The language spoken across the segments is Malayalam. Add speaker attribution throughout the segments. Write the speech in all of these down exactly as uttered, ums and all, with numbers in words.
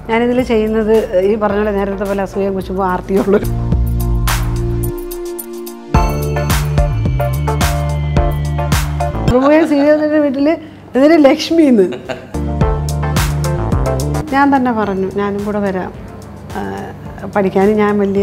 Speaker 1: ഞാനിതിൽ ചെയ്യുന്നത് ഈ പറഞ്ഞ പോലെ നേരത്തെ പോലെ അസൂയം കുശുമ്പോൾ ആർത്തിയുള്ളൂ. സീരിയലിൻ്റെ വീട്ടിൽ ഇതിന് ലക്ഷ്മിന്ന് ഞാൻ തന്നെ പറഞ്ഞു ഞാനും കൂടെ വരാം പഠിക്കാനും. ഞാൻ വലിയ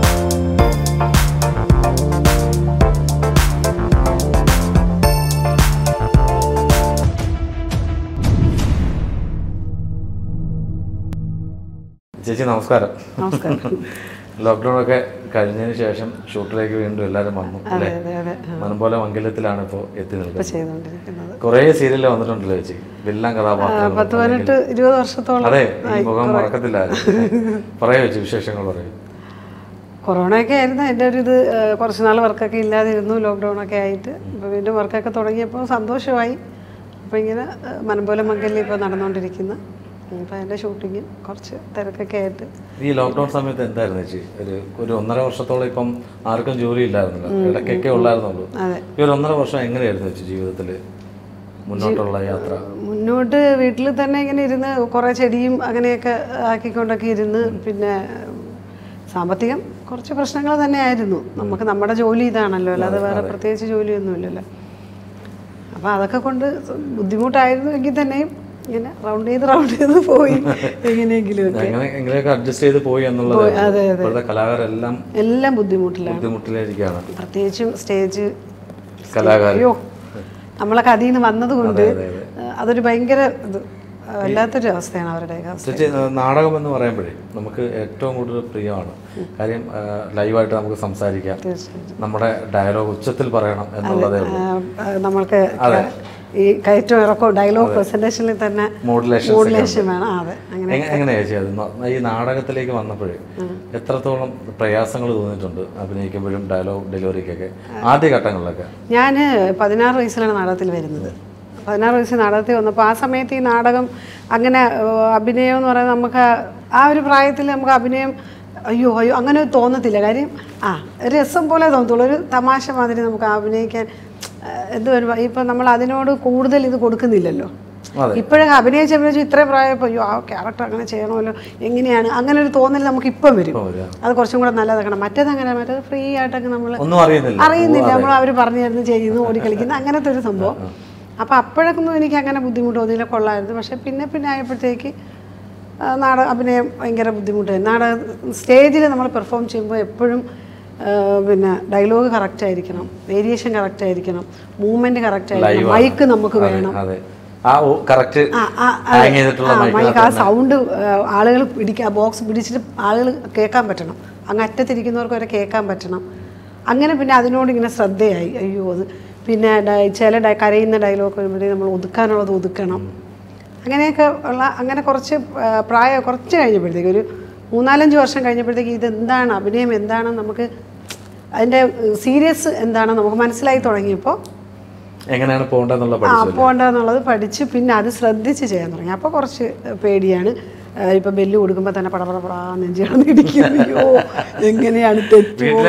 Speaker 2: ചേച്ചി നമസ്കാരം.
Speaker 1: നമസ്കാരം.
Speaker 2: ലോക്ക്ഡൗൺ ഒക്കെ കഴിഞ്ഞതിന് ശേഷം ഷൂട്ടിലേക്ക് വീണ്ടും എല്ലാവരും വന്നു അല്ലേ? മനംപോലെ മംഗലത്തിലാണ് ഇപ്പോൾ എത്തി നിൽക്കുന്നത്. കുറേ സീരിയൽ വന്നിട്ടുണ്ടല്ലോ ചേച്ചി, വില്ലൻ കഥാപാത്രം.
Speaker 1: പത്ത് പതിനെട്ട് ഇരുപത് വർഷത്തോളം.
Speaker 2: അതെ, ഈ മുഖം മറക്കത്തില്ലായിരുന്നു. പറയൂ ചേച്ചി, വിശേഷങ്ങൾ പറയൂ.
Speaker 1: കൊറോണയൊക്കെ ആയിരുന്നു എൻ്റെ ഒരു ഇത്. കുറച്ച് നാൾ വർക്കൊക്കെ ഇല്ലാതിരുന്നു ലോക്ക്ഡൗണൊക്കെ ആയിട്ട്. ഇപ്പോൾ വീണ്ടും വർക്കൊക്കെ തുടങ്ങിയപ്പോൾ സന്തോഷമായി. അപ്പോൾ ഇങ്ങനെ മനംപോലെ മംഗലിൽ ഇപ്പോൾ നടന്നുകൊണ്ടിരിക്കുന്ന അപ്പോൾ അതിൻ്റെ ഷൂട്ടിങ് കുറച്ച് തിരക്കൊക്കെ ആയിട്ട്.
Speaker 2: ഈ ലോക്ക്ഡൗൺ സമയത്ത് എന്തായിരുന്നു ചേച്ചി? ഒരു ഒരു ഒന്നര വർഷത്തോളം ഇപ്പം ആർക്കും ജോലി ഇല്ലായിരുന്നല്ലോ, ഇടയ്ക്കൊക്കെ ഉള്ളായിരുന്നുള്ളൂ. ഈ ഒരു ഒന്നര വർഷം എങ്ങനെയായിരുന്നു ചേച്ചി ജീവിതത്തിൽ മുന്നോട്ടുള്ള യാത്ര?
Speaker 1: മുന്നോട്ട് വീട്ടിൽ തന്നെ ഇങ്ങനെ ഇരുന്ന് കുറേ ചെടിയും അങ്ങനെയൊക്കെ ആക്കിക്കൊണ്ടൊക്കെ ഇരുന്ന്, പിന്നെ സാമ്പത്തികം കുറച്ച് പ്രശ്നങ്ങൾ തന്നെയായിരുന്നു. നമുക്ക് നമ്മുടെ ജോലി ഇതാണല്ലോ, അല്ലാതെ വേറെ പ്രത്യേകിച്ച് ജോലിയൊന്നുമില്ലല്ലോ. അപ്പോൾ അതൊക്കെ കൊണ്ട് ബുദ്ധിമുട്ടായിരുന്നു എങ്കിൽ തന്നെയും ഇങ്ങനെ റൗണ്ട് ചെയ്ത് റൗണ്ട് ചെയ്ത് പോയി എങ്ങനെയെങ്കിലും
Speaker 2: അഡ്ജസ്റ്റ് ചെയ്ത് പോയി എന്നുള്ളത്. അതെ അതെ, കലാകാരെല്ലാം
Speaker 1: എല്ലാം ബുദ്ധിമുട്ടിലാണ്,
Speaker 2: ബുദ്ധിമുട്ടിലായിരിക്കുകയാണ്.
Speaker 1: പ്രത്യേകിച്ചും സ്റ്റേജ് കലാകാരോ നമ്മളൊക്കെ അതിൽ നിന്ന് വന്നത് കൊണ്ട് അതൊരു ഭയങ്കര ഇത് വല്ലാത്തൊരു അവസ്ഥയാണ് അവരുടെ.
Speaker 2: നാടകം എന്ന് പറയുമ്പോഴേ നമുക്ക് ഏറ്റവും കൂടുതൽ പ്രിയമാണ്. കാര്യം ലൈവായിട്ട് നമുക്ക് സംസാരിക്കാം, നമ്മുടെ ഡയലോഗ് ഉച്ചത്തിൽ പറയണം എന്നുള്ളതേ ഉള്ളൂ.
Speaker 1: നമ്മൾക്ക് ഈ കയറ്റം ഇറക്കോ ഡയലോഗ് പ്രസന്റേഷനിൽ തന്നെ മോഡുലേഷൻ വേണം. അതെ,
Speaker 2: എങ്ങനെയാ ചെയ്യുന്നത്? ഈ നാടകത്തിലേക്ക് വന്നപ്പോഴേ എത്രത്തോളം പ്രയാസങ്ങൾ തോന്നിയിട്ടുണ്ട് അഭിനയിക്കുമ്പോഴും ഡയലോഗ് ഡെലിവറിക്കൊക്കെ ആദ്യഘട്ടങ്ങളിലൊക്കെ?
Speaker 1: ഞാൻ പതിനാറ് വയസ്സിലാണ് നാടകത്തിൽ വരുന്നത്. പതിനാറ് വയസ്സിൽ നാടകത്തിൽ വന്നപ്പോൾ ആ സമയത്ത് ഈ നാടകം അങ്ങനെ അഭിനയം എന്ന് പറയുന്നത് നമുക്ക് ആ ഒരു പ്രായത്തിൽ നമുക്ക് അഭിനയം അയ്യോ അയ്യോ അങ്ങനെ തോന്നത്തില്ല. കാര്യം ആ രസം പോലെ തോന്നത്തുള്ളൂ, ഒരു തമാശ മാതിരി നമുക്ക് അഭിനയിക്കാൻ എന്ത് വരുമ്പോൾ ഇപ്പം നമ്മൾ അതിനോട് കൂടുതൽ ഇത് കൊടുക്കുന്നില്ലല്ലോ. ഇപ്പോഴൊക്കെ അഭിനയിച്ച് അഭിനയിച്ച് ഇത്രയും പ്രായപ്പോൾ അയ്യോ ആ ക്യാരക്ടർ അങ്ങനെ ചെയ്യണമല്ലോ, എങ്ങനെയാണ് അങ്ങനെ ഒരു തോന്നൽ നമുക്ക് ഇപ്പം വരും. അത് കുറച്ചും കൂടെ നല്ലതാക്കണം. മറ്റേത് അങ്ങനെ മറ്റേത് ഫ്രീ ആയിട്ടൊക്കെ നമ്മൾ അറിയുന്നില്ല, നമ്മൾ അവർ പറഞ്ഞു തരുന്നു ചെയ്യുന്നു ഓടിക്കളിക്കുന്നു അങ്ങനത്തെ ഒരു സംഭവം. അപ്പോൾ അപ്പോഴൊന്നും എനിക്ക് അങ്ങനെ ബുദ്ധിമുട്ട് തോന്നിയില്ല, കൊള്ളായിരുന്നു. പക്ഷേ പിന്നെ പിന്നെ ആയപ്പോഴത്തേക്ക് നാടക അഭിനയം ഭയങ്കര ബുദ്ധിമുട്ടായിരുന്നു. നാടക സ്റ്റേജിൽ നമ്മൾ പെർഫോം ചെയ്യുമ്പോൾ എപ്പോഴും പിന്നെ ഡയലോഗ് കറക്റ്റ് ആയിരിക്കണം, വേരിയേഷൻ കറക്റ്റ് ആയിരിക്കണം, മൂവ്മെന്റ് കറക്റ്റ് ആയിരിക്കണം, മൈക്ക് നമുക്ക് വേണം. മൈക്ക് ആ സൗണ്ട് ആളുകൾ പിടിക്കുക, ബോക്സ് പിടിച്ചിട്ട് ആളുകൾ കേൾക്കാൻ പറ്റണം, അങ്ങ് അറ്റത്തിരിക്കുന്നവർക്ക് വരെ കേൾക്കാൻ പറ്റണം. അങ്ങനെ പിന്നെ അതിനോട് ഇങ്ങനെ ശ്രദ്ധയായി. അയ്യോ അത് പിന്നെ ചില ഡ കരയുന്ന ഡയലോഗ് വരുമ്പോഴത്തേക്ക് നമ്മൾ ഒതുക്കാനുള്ളത് ഒതുക്കണം. അങ്ങനെയൊക്കെ ഉള്ള അങ്ങനെ കുറച്ച് പ്രായം കുറച്ച് കഴിഞ്ഞപ്പോഴത്തേക്ക് ഒരു മൂന്നാലഞ്ച് വർഷം കഴിഞ്ഞപ്പോഴത്തേക്ക് ഇതെന്താണ് അഭിനയം എന്താണെന്ന് നമുക്ക് അതിൻ്റെ സീരിയസ് എന്താണെന്ന് നമുക്ക് മനസ്സിലായി തുടങ്ങിയപ്പോൾ
Speaker 2: എങ്ങനെയാണ് പോകേണ്ടതെന്നുള്ള
Speaker 1: ആ പോകേണ്ടതെന്നുള്ളത് പഠിച്ച് പിന്നെ അത് ശ്രദ്ധിച്ച് ചെയ്യാൻ തുടങ്ങി. അപ്പോൾ കുറച്ച് പേടിയാണ്. ഇപ്പം ബെല്ല് കൊടുക്കുമ്പോൾ തന്നെ പടപട പടാ നെഞ്ചി കിടന്നിരിക്കുകയോ എങ്ങനെയാണ് തെറ്റുമോ,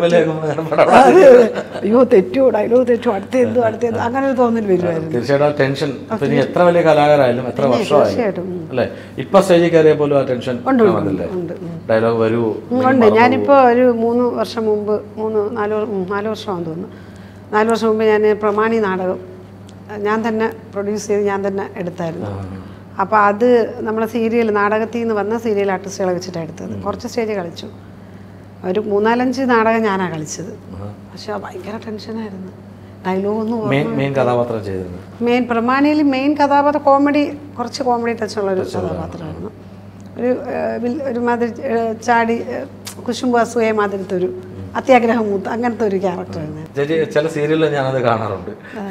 Speaker 1: അയ്യോ തെറ്റുമോ ഡയലോഗ് തെറ്റുമോ അടുത്തെന്തോ അടുത്തെന്തോ അങ്ങനെ ഒരു തോന്നൽ വരുമായിരുന്നു.
Speaker 2: തീർച്ചയായിട്ടും ടെൻഷൻ എത്ര വലിയ കലാകാരായാലും എത്ര വർഷമായാലും അല്ലേ, ഇപ്പൊ സ്റ്റേജിൽ കയറിയ പോലും ആ ടെൻഷൻ ഡയലോഗ് വരൂ
Speaker 1: ഉണ്ട്. ഞാനിപ്പോൾ ഒരു മൂന്ന് വർഷം മുമ്പ് മൂന്ന് നാല് നാല് വർഷമാണെന്ന് തോന്നുന്നു നാല് വർഷം മുമ്പ് ഞാൻ പ്രമാണി നാടകം ഞാൻ തന്നെ പ്രൊഡ്യൂസ് ചെയ്ത് ഞാൻ തന്നെ എടുത്തായിരുന്നു. അപ്പോൾ അത് നമ്മളെ സീരിയൽ നാടകത്തിൽ നിന്ന് വന്ന സീരിയൽ ആർട്ടിസ്റ്റുകളെ വെച്ചിട്ടാണ് എടുത്തത്. കുറച്ച് സ്റ്റേജ് കളിച്ചു, ഒരു മൂന്നാലഞ്ച് നാടകം ഞാനാണ് കളിച്ചത്. പക്ഷെ ഭയങ്കര ടെൻഷനായിരുന്നു. ഡയലോഗ് ഒന്നും മെയിൻ പ്രമാണിയിൽ മെയിൻ കഥാപാത്രം കോമഡി, കുറച്ച് കോമഡി ടച്ചുള്ളൊരു കഥാപാത്രമായിരുന്നു. ഒരു ഒരുമാതിരി ചാടി കുശുമ്പ് അസൂയ മാതിരത്തെ ഒരു അത്യാഗ്രഹം മൂത്ത് അങ്ങനത്തെ ഒരു ക്യാരക്ടറായിരുന്നു.
Speaker 2: ചില സീരിയലിൽ ഞാനത് കാണാറുണ്ട്.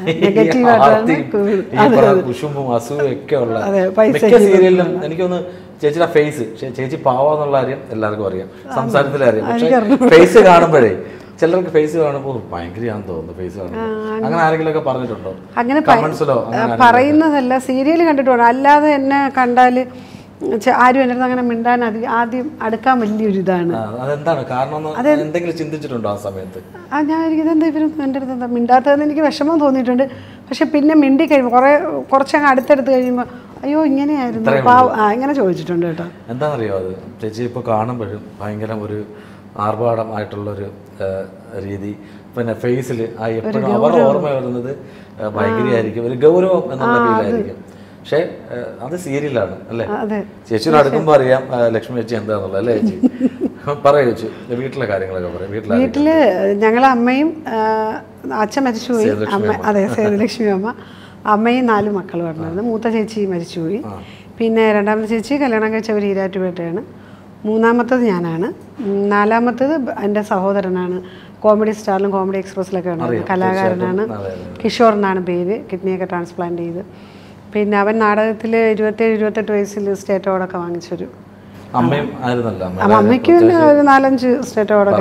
Speaker 2: കുശുമ്പും അസൂയും ഒക്കെ ഉള്ള സീരിയലിലും എനിക്കൊന്ന് ചേച്ചിയുടെ ഫേസ്, ചേച്ചി പാവാന്നുള്ള കാര്യം എല്ലാവർക്കും അറിയാം, സംസാരത്തിലെ അറിയാം. പക്ഷെ ഫേസ് കാണുമ്പോഴേ ചിലർക്ക് ഫേസ് കാണുമ്പോൾ ഭയങ്കരയാണെന്ന് തോന്നുന്നു ഫേസ് കാണുമ്പോൾ. അങ്ങനെ ആരെങ്കിലും ഒക്കെ പറഞ്ഞിട്ടുണ്ടോ?
Speaker 1: അങ്ങനെ പറയുന്നതല്ല, സീരിയൽ കണ്ടിട്ടുണ്ടോ. അല്ലാതെ എന്നെ കണ്ടാൽ ആരും എൻ്റെ അടുത്ത് അങ്ങനെ മിണ്ടാൻ അധികം ആദ്യം അടുക്കാൻ വലിയൊരു ഇതാണ്.
Speaker 2: അതെന്താണ് കാരണം? എന്തെങ്കിലും ചിന്തിച്ചിട്ടുണ്ടോ ആ സമയത്ത്?
Speaker 1: ആ ഞാൻ ഇതെന്താ ഇവരും എൻ്റെ അടുത്ത് എന്താ മിണ്ടാത്തതെന്ന് എനിക്ക് വിഷമം തോന്നിയിട്ടുണ്ട്. പക്ഷെ പിന്നെ മിണ്ടി കഴിയുമ്പോൾ കുറേ കുറച്ചങ്ങ് അടുത്തടുത്ത് കഴിയുമ്പോൾ അയ്യോ ഇങ്ങനെയായിരുന്നു പാവ ആ ഇങ്ങനെ ചോദിച്ചിട്ടുണ്ട് കേട്ടോ.
Speaker 2: എന്താണെന്നറിയോ അത് ചേച്ചി ഇപ്പോൾ കാണുമ്പോഴും ഭയങ്കര ഒരു ആർഭാടമായിട്ടുള്ളൊരു രീതി, പിന്നെ ഫേസിൽ ആ എപ്പോഴും അവർ ഓർമ്മ വരുന്നത് ഭയങ്കരമായിരിക്കും, ഒരു ഗൗരവം എന്നുള്ള ഫീലായിരിക്കും. പക്ഷേ അത് സീരിയലാണ് അല്ലേ? ചേച്ചിയോട് അടുക്കുമ്പോൾ അറിയാം ലക്ഷ്മി ചേച്ചി എന്താണെന്നുള്ളത് അല്ലേ ചേച്ചി? പറയൂ ചേച്ചി, വീട്ടിലെ കാര്യങ്ങളൊക്കെ പറയാം. വീട്ടിലെ
Speaker 1: വീട്ടിൽ ഞങ്ങളെ അമ്മയും അച്ഛൻ മരിച്ചുപോയി, അമ്മ അതെ സേതുലക്ഷ്മി അമ്മ, അമ്മയും നാല് മക്കളും ഉണ്ടായിരുന്നു. മൂത്ത ചേച്ചി മരിച്ചുപോയി. പിന്നെ രണ്ടാമത്തെ ചേച്ചി കല്യാണം കഴിച്ചവർ ഈരാറ്റുപേട്ടയാണ്. മൂന്നാമത്തത് ഞാനാണ്. നാലാമത്തത് എൻ്റെ സഹോദരനാണ്. കോമഡി സ്റ്റാറിലും കോമഡി എക്സ്പ്രസിലൊക്കെ ഉണ്ടായിരുന്നു, കലാകാരനാണ്. കിഷോർ എന്നാണ് പേര്. കിഡ്നിയൊക്കെ ട്രാൻസ്പ്ലാന്റ് ചെയ്ത് പിന്നെ അവൻ നാടകത്തിൽ ഇരുപത്തേഴ് ഇരുപത്തെട്ട് വയസ്സിൽ സ്റ്റേറ്റ് അവാർഡൊക്കെ വാങ്ങിച്ചൊരു
Speaker 2: അമ്മയും ആയിരുന്നല്ലോ.
Speaker 1: അമ്മയ്ക്ക് ഒരു നാലഞ്ച് സ്റ്റേറ്റ് അവാർഡൊക്കെ.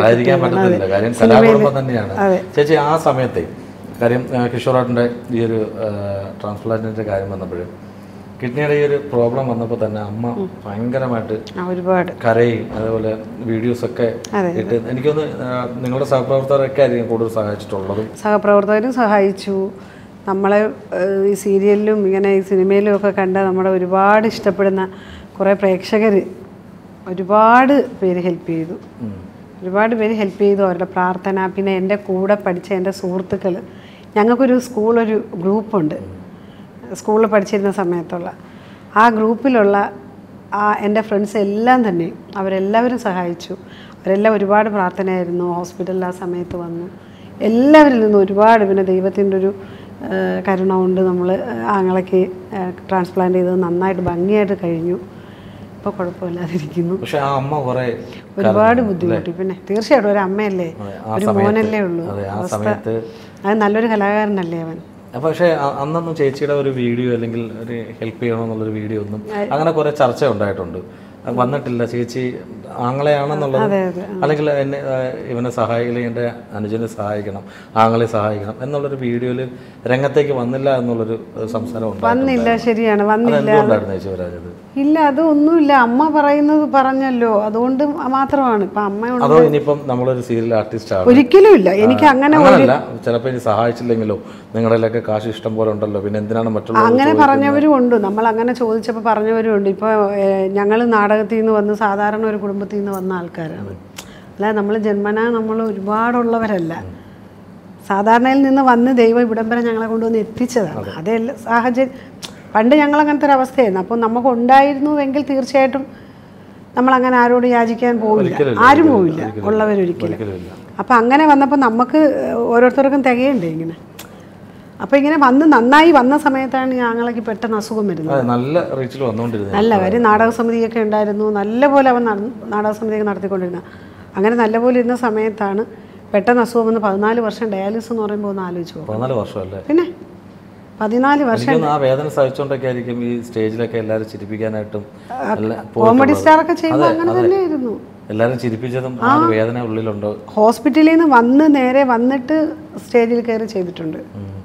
Speaker 2: ചേച്ചി ആ സമയത്തെ കാര്യം കിഷോറാട്ടിൻ്റെ ഈ ഒരു ട്രാൻസ്പ്ലാന്റിൻ്റെ കാര്യം വന്നപ്പോഴും കിഡ്നിയുടെ ഈ ഒരു പ്രോബ്ലം വന്നപ്പോൾ തന്നെ അമ്മ ഭയങ്കരമായിട്ട്
Speaker 1: ഒരുപാട്
Speaker 2: കരയും, അതേപോലെ വീഡിയോസൊക്കെ ഇട്ട് എനിക്കൊന്ന് നിങ്ങളുടെ സഹപ്രവർത്തകരൊക്കെ ആയിരിക്കും കൂടുതൽ സഹായിച്ചിട്ടുള്ളതും.
Speaker 1: സഹപ്രവർത്തകരും സഹായിച്ചു. നമ്മളെ ഈ സീരിയലിലും ഇങ്ങനെ ഈ സിനിമയിലും ഒക്കെ കണ്ട നമ്മുടെ ഒരുപാട് ഇഷ്ടപ്പെടുന്ന കുറേ പ്രേക്ഷകർ ഒരുപാട് പേര് ഹെൽപ്പ് ചെയ്തു. ഒരുപാട് പേര് ഹെൽപ്പ് ചെയ്തു, അവരുടെ പ്രാർത്ഥന. പിന്നെ എൻ്റെ കൂടെ പഠിച്ച എൻ്റെ സുഹൃത്തുക്കൾ, ഞങ്ങൾക്കൊരു സ്കൂളൊരു ഗ്രൂപ്പുണ്ട്, സ്കൂളിൽ പഠിച്ചിരുന്ന സമയത്തുള്ള ആ ഗ്രൂപ്പിലുള്ള ആ എൻ്റെ ഫ്രണ്ട്സ് എല്ലാം തന്നെ അവരെല്ലാവരും സഹായിച്ചു. അവരെല്ലാം ഒരുപാട് പ്രാർത്ഥനയായിരുന്നു. ഹോസ്പിറ്റലിൽ ആ സമയത്ത് വന്നു. എല്ലാവരിൽ നിന്നും ഒരുപാട്, പിന്നെ ദൈവത്തിൻ്റെ ഒരു കരുണ കൊണ്ട് നമ്മൾ ആങ്ങളയ്ക്ക് ട്രാൻസ്പ്ലാന്റ് ചെയ്തത് നന്നായിട്ട് ഭംഗിയായിട്ട് കഴിഞ്ഞു. ഇപ്പോൾ കുഴപ്പമില്ലാതിരിക്കുന്നു.
Speaker 2: പക്ഷേ ആ അമ്മ കുറേ
Speaker 1: ഒരുപാട് ബുദ്ധിമുട്ടി. പിന്നെ തീർച്ചയായിട്ടും ഒരു അമ്മയല്ലേ, ഒരു മോനല്ലേ ഉള്ളൂ. അത് നല്ലൊരു കലാകാരനല്ലേ അവൻ.
Speaker 2: പക്ഷേ അന്നൊന്നും ചേച്ചിയുടെ ഒരു വീഡിയോ അല്ലെങ്കിൽ ഒരു ഹെൽപ്പ് ചെയ്യണമെന്നുള്ളൊരു വീഡിയോ ഒന്നും അങ്ങനെ കുറേ ചർച്ച ഉണ്ടായിട്ടുണ്ട്, വന്നിട്ടില്ല. ചേച്ചി ആങ്ങളെയാണെന്നുള്ളത് അല്ലെങ്കിൽ എന്നെ ഇവനെ സഹായിക്കണം, എൻ്റെ അനുജനെ സഹായിക്കണം, ആങ്ങളെ സഹായിക്കണം എന്നുള്ളൊരു വീഡിയോയിൽ രംഗത്തേക്ക് വന്നില്ല എന്നുള്ളൊരു സംസാരം
Speaker 1: വന്നില്ല. ശരിയാണ്, വന്നില്ല.
Speaker 2: ചേച്ചി വരാഞ്ഞത്?
Speaker 1: ഇല്ല, അത് ഒന്നുമില്ല. അമ്മ പറയുന്നത് പറഞ്ഞല്ലോ, അതുകൊണ്ട് മാത്രമാണ്. ഇപ്പൊ അമ്മ
Speaker 2: അതോ ഇനിയിപ്പം നമ്മളൊരു സീരിയൽ ആർട്ടിസ്റ്റ് ആണ്?
Speaker 1: ഒരിക്കലും ഇല്ല. എനിക്ക് അങ്ങനെ
Speaker 2: ചിലപ്പോൾ ഇനി സഹായിച്ചില്ലെങ്കിലോ, നിങ്ങളിലൊക്കെ കാശ് ഇഷ്ടം പോലെ ഉണ്ടല്ലോ, പിന്നെ എന്തിനാണ് മറ്റുള്ള
Speaker 1: അങ്ങനെ പറഞ്ഞവരും ഉണ്ട്. നമ്മൾ അങ്ങനെ ചോദിച്ചപ്പോൾ പറഞ്ഞവരും ഉണ്ട്. ഇപ്പോൾ ഞങ്ങൾ നാടകത്തിൽ നിന്ന് വന്ന് സാധാരണ ഒരു കുടുംബത്തിൽ നിന്ന് വന്ന ആൾക്കാരാണ്. അല്ല, നമ്മൾ ജന്മനാ നമ്മൾ ഒരുപാടുള്ളവരല്ല. സാധാരണയിൽ നിന്ന് വന്ന് ദൈവം ഇവിടം വരെ ഞങ്ങളെ കൊണ്ടുവന്ന് എത്തിച്ചതാണ്. അതെല്ലാം സാഹചര്യം. പണ്ട് ഞങ്ങൾ അങ്ങനത്തെ ഒരു അവസ്ഥയായിരുന്നു. അപ്പോൾ നമുക്ക് ഉണ്ടായിരുന്നുവെങ്കിൽ തീർച്ചയായിട്ടും നമ്മളങ്ങനെ ആരോട് യാചിക്കാൻ പോവില്ല, ആരും പോവില്ല, ഉള്ളവരൊരിക്കലും. അപ്പം അങ്ങനെ വന്നപ്പോൾ നമുക്ക് ഓരോരുത്തർക്കും തികയണ്ടേ ഇങ്ങനെ. അപ്പോൾ ഇങ്ങനെ വന്ന് നന്നായി വന്ന സമയത്താണ് ഞങ്ങൾക്ക് പെട്ടെന്ന് അസുഖം വരുന്നത്.
Speaker 2: നല്ല റീച്ചിൽ വന്നുകൊണ്ടിരുന്നത്.
Speaker 1: നല്ല കാര്യം, നാടക സമിതിയൊക്കെ ഉണ്ടായിരുന്നു, നല്ലപോലെ അവൻ നാടക സമിതിയൊക്കെ നടത്തിക്കൊണ്ടിരുന്ന. അങ്ങനെ നല്ലപോലെ ഇരുന്ന സമയത്താണ് പെട്ടെന്ന് അസുഖം വന്ന് പതിനാല് വർഷം ഡയാലിസിസ് എന്ന് പറയുമ്പോൾ ഒന്ന് ആലോചിച്ചു.
Speaker 2: പതിനാല് വർഷമല്ലേ?
Speaker 1: പിന്നെ പതിനാല് വർഷം
Speaker 2: ആ വേദന സഹിച്ചുകൊണ്ടൊക്കെ ആയിരിക്കും ഈ സ്റ്റേജിലൊക്കെ എല്ലാവരും ചിരിപ്പിക്കാനായിട്ടും
Speaker 1: കോമഡി സ്റ്റാറൊക്കെ ചെയ്യുമ്പോൾ അങ്ങനെ തന്നെയായിരുന്നു.
Speaker 2: എല്ലാവരും ചിരിപ്പിച്ചതും ആ വേദന ഉള്ളിലുണ്ടോ?
Speaker 1: ഹോസ്പിറ്റലിൽ നിന്ന് വന്ന് നേരെ വന്നിട്ട് സ്റ്റേജിൽ കയറി ചെയ്തിട്ടുണ്ട്.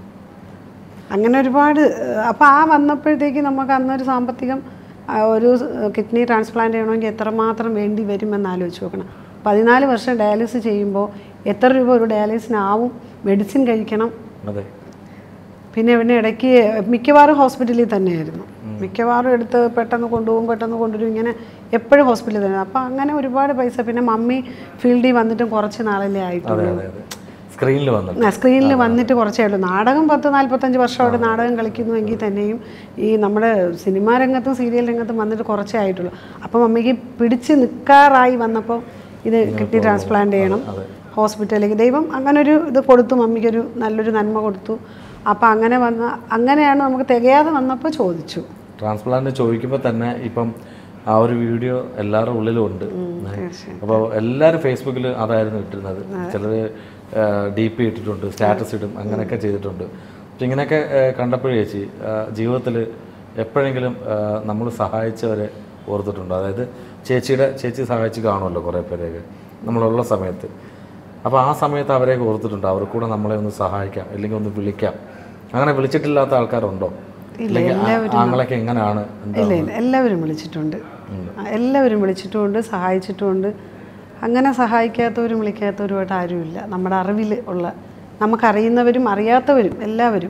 Speaker 1: അങ്ങനെ ഒരുപാട്. അപ്പോൾ ആ വന്നപ്പോഴത്തേക്ക് നമുക്ക് അന്നൊരു സാമ്പത്തികം, ഒരു കിഡ്നി ട്രാൻസ്പ്ലാന്റ് ചെയ്യണമെങ്കിൽ എത്രമാത്രം വേണ്ടി വരുമെന്ന് ആലോചിച്ച് നോക്കണം. പതിനാല് വർഷം ഡയാലിസിസ് ചെയ്യുമ്പോൾ എത്ര രൂപ ഒരു ഡയാലിസിനാവും? മെഡിസിൻ കഴിക്കണം.
Speaker 2: അതെ.
Speaker 1: പിന്നെ പിന്നെ ഇടയ്ക്ക് മിക്കവാറും ഹോസ്പിറ്റലിൽ തന്നെയായിരുന്നു. മിക്കവാറും എടുത്ത് പെട്ടെന്ന് കൊണ്ടുപോകും, പെട്ടെന്ന് കൊണ്ടുവരും, ഇങ്ങനെ എപ്പോഴും ഹോസ്പിറ്റലിൽ തന്നെ. അപ്പോൾ അങ്ങനെ ഒരുപാട് പൈസ. പിന്നെ മമ്മി ഫീൽഡിൽ വന്നിട്ടും കുറച്ച് നാളല്ലേ ആയിട്ടുള്ളൂ.
Speaker 2: സ്ക്രീനിൽ വന്നു
Speaker 1: സ്ക്രീനിൽ വന്നിട്ട് കുറച്ചേ ഉള്ളൂ. നാടകം പത്ത് നാൽപ്പത്തഞ്ച് വർഷമായിട്ട് നാടകം കളിക്കുന്നുവെങ്കിൽ തന്നെയും ഈ നമ്മുടെ സിനിമാ രംഗത്തും സീരിയൽ രംഗത്തും വന്നിട്ട് കുറച്ചേ ആയിട്ടുള്ളൂ. അപ്പം മമ്മിക്ക് പിടിച്ച് നിൽക്കാറായി വന്നപ്പോൾ ഇത് കിഡ്നി ട്രാൻസ്പ്ലാന്റ് ചെയ്യണം, ഹോസ്പിറ്റലിലേക്ക് ദൈവം അങ്ങനൊരു ഇത് കൊടുത്തു, മമ്മിക്കൊരു നല്ലൊരു നന്മ കൊടുത്തു. അപ്പം അങ്ങനെ വന്ന അങ്ങനെയാണ് നമുക്ക് തികയാതെ വന്നപ്പോൾ ചോദിച്ചു.
Speaker 2: ട്രാൻസ്പ്ലാന്റ് ചോദിക്കുമ്പോൾ തന്നെ ഇപ്പം ആ ഒരു വീഡിയോ എല്ലാവരുടെ ഉള്ളിലും ഉണ്ട്. അപ്പോൾ എല്ലാവരും ഫേസ്ബുക്കിൽ അതായിരുന്നു ഇട്ടിരുന്നത്. ചിലർ ഡി പി ഇട്ടിട്ടുണ്ട്, സ്റ്റാറ്റസ് ഇടും, അങ്ങനെയൊക്കെ ചെയ്തിട്ടുണ്ട്. അപ്പം ഇങ്ങനെയൊക്കെ കണ്ടപ്പോഴേ ചേച്ചി ജീവിതത്തിൽ എപ്പോഴെങ്കിലും നമ്മൾ സഹായിച്ചവരെ ഓർത്തിട്ടുണ്ടോ? അതായത് ചേച്ചിയുടെ ചേച്ചി സഹായിച്ച് കാണുമല്ലോ കുറേ പേരെയൊക്കെ നമ്മളുള്ള സമയത്ത്. അപ്പോൾ ആ സമയത്ത് അവരെയൊക്കെ ഓർത്തിട്ടുണ്ടോ? അവർ കൂടെ നമ്മളെ ഒന്ന് സഹായിക്കാം, അല്ലെങ്കിൽ ഒന്ന് വിളിക്കാം, അങ്ങനെ വിളിച്ചിട്ടില്ലാത്ത ആൾക്കാരുണ്ടോ? ആങ്ങളൊക്കെ എങ്ങനെയാണ്?
Speaker 1: ഇല്ല ഇല്ല, എല്ലാവരും വിളിച്ചിട്ടുണ്ട്, എല്ലാവരും വിളിച്ചിട്ടുമുണ്ട്, സഹായിച്ചിട്ടുമുണ്ട്. അങ്ങനെ സഹായിക്കാത്തവരും വിളിക്കാത്തവരുമായിട്ട് ആരുമില്ല നമ്മുടെ അറിവിൽ ഉള്ള. നമുക്കറിയുന്നവരും അറിയാത്തവരും എല്ലാവരും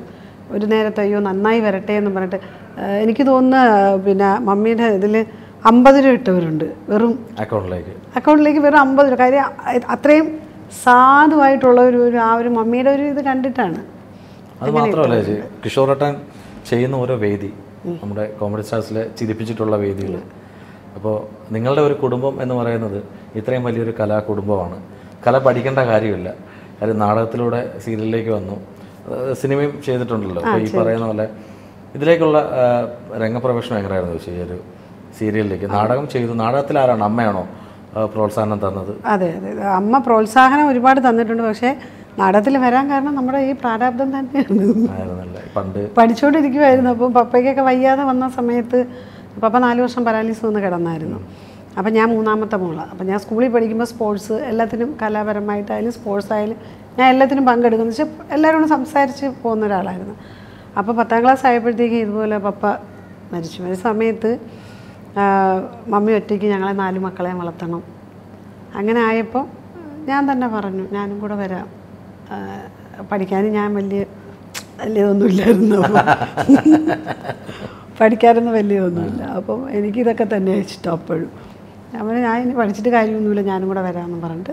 Speaker 1: ഒരു നേരത്തെ അയ്യോ നന്നായി വരട്ടെ എന്ന് പറഞ്ഞിട്ട് എനിക്ക് തോന്നുന്ന പിന്നെ മമ്മിയുടെ ഇതിൽ അമ്പത് രൂപ ഇട്ടവരുണ്ട് വെറും
Speaker 2: അക്കൗണ്ടിലേക്ക്
Speaker 1: അക്കൗണ്ടിലേക്ക് വെറും അമ്പത് രൂപ. കാര്യം അത്രയും സാധുവായിട്ടുള്ള ഒരു ഒരു ആ ഒരു മമ്മിയുടെ ഒരു ഇത് കണ്ടിട്ടാണ്.
Speaker 2: അത് മാത്രമല്ല ചേച്ചി, കിഷോറേട്ടൻ ചെയ്യുന്ന ഓരോ വേദി നമ്മുടെ കോമഡി സ്റ്റാർസിലെ ചിരിപ്പിച്ചിട്ടുള്ള വേദികൾ. അപ്പോൾ നിങ്ങളുടെ ഒരു കുടുംബം എന്ന് പറയുന്നത് ഇത്രയും വലിയൊരു കലാ കുടുംബമാണ്. കല പഠിക്കേണ്ട കാര്യമില്ല. കാര്യം നാടകത്തിലൂടെ സീരിയലിലേക്ക് വന്നു, സിനിമയും ചെയ്തിട്ടുണ്ടല്ലോ. അപ്പോൾ ഈ പറയുന്ന പോലെ ഇതിലേക്കുള്ള രംഗപ്രവേശനം എങ്ങനെയായിരുന്നു ചേച്ചി ഈ ഒരു സീരിയലിലേക്ക്? നാടകം ചെയ്തു, നാടകത്തിൽ ആരാണ്, അമ്മയാണോ പ്രോത്സാഹനം തന്നത്?
Speaker 1: അതെ അതെ, അമ്മ പ്രോത്സാഹനം ഒരുപാട് തന്നിട്ടുണ്ട്. പക്ഷേ നാടകത്തിൽ വരാൻ കാരണം നമ്മുടെ ഈ പ്രാരാബ്ദം തന്നെയാണ്.
Speaker 2: പണ്ട്
Speaker 1: പഠിച്ചുകൊണ്ടിരിക്കുമായിരുന്നു. അപ്പം പപ്പയ്ക്കൊക്കെ വയ്യാതെ വന്ന സമയത്ത് പപ്പ നാല് വർഷം പാരാലിസിസ് വന്ന് കിടന്നായിരുന്നു. അപ്പം ഞാൻ മൂന്നാമത്തെ മോളാണ്. അപ്പം ഞാൻ സ്കൂളിൽ പഠിക്കുമ്പോൾ സ്പോർട്സ് എല്ലാത്തിനും കലാപരമായിട്ടായാലും സ്പോർട്സ് ആയാലും ഞാൻ എല്ലാത്തിനും പങ്കെടുക്കുന്നു. വെച്ചാൽ എല്ലാവരോടും സംസാരിച്ച് പോകുന്ന ഒരാളായിരുന്നു. അപ്പോൾ പത്താം ക്ലാസ് ആയപ്പോഴത്തേക്ക് ഇതുപോലെ പപ്പ മരിച്ചു. മരിച്ച സമയത്ത് മമ്മി ഒറ്റയ്ക്ക് ഞങ്ങളെ നാല് മക്കളെ വളർത്തണം. അങ്ങനെ ആയപ്പോൾ ഞാൻ തന്നെ പറഞ്ഞു ഞാനും കൂടെ വരാം. പഠിക്കാനും ഞാൻ വലിയ വലിയതൊന്നുമില്ലായിരുന്നു. പഠിക്കാനൊന്നും വലിയതൊന്നുമില്ല. അപ്പം എനിക്കിതൊക്കെ തന്നെ ഇഷ്ടം. അപ്പോഴും ഞാൻ പറഞ്ഞു ഞാൻ ഇനി പഠിച്ചിട്ട് കാര്യമൊന്നുമില്ല, ഞാനും കൂടെ വരാമെന്ന് പറഞ്ഞിട്ട്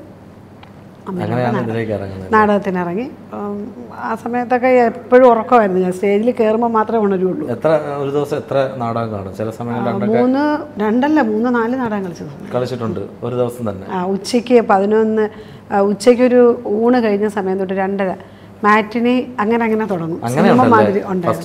Speaker 1: നാടകത്തിനിറങ്ങി. ആ സമയത്തൊക്കെ എപ്പോഴും ഉറക്കമായിരുന്നു. ഞാൻ സ്റ്റേജിൽ കയറുമ്പോൾ മാത്രമേ ഉണരുള്ളൂ.
Speaker 2: എത്ര ഒരു ദിവസം എത്ര നാടകം കാണും? ചില സമയങ്ങളിൽ
Speaker 1: മൂന്ന് രണ്ടല്ല മൂന്ന് നാല് നാടകം കളിച്ചത്
Speaker 2: കളിച്ചിട്ടുണ്ട് ഒരു ദിവസം തന്നെ.
Speaker 1: ആ ഉച്ചയ്ക്ക് പതിനൊന്ന് ഉച്ചയ്ക്കൊരു ഊണ് കഴിഞ്ഞ സമയം തൊട്ട് രണ്ടര മാറ്റിനി അങ്ങനെ അങ്ങനെ തുടങ്ങും. സിനിമ മാതിരി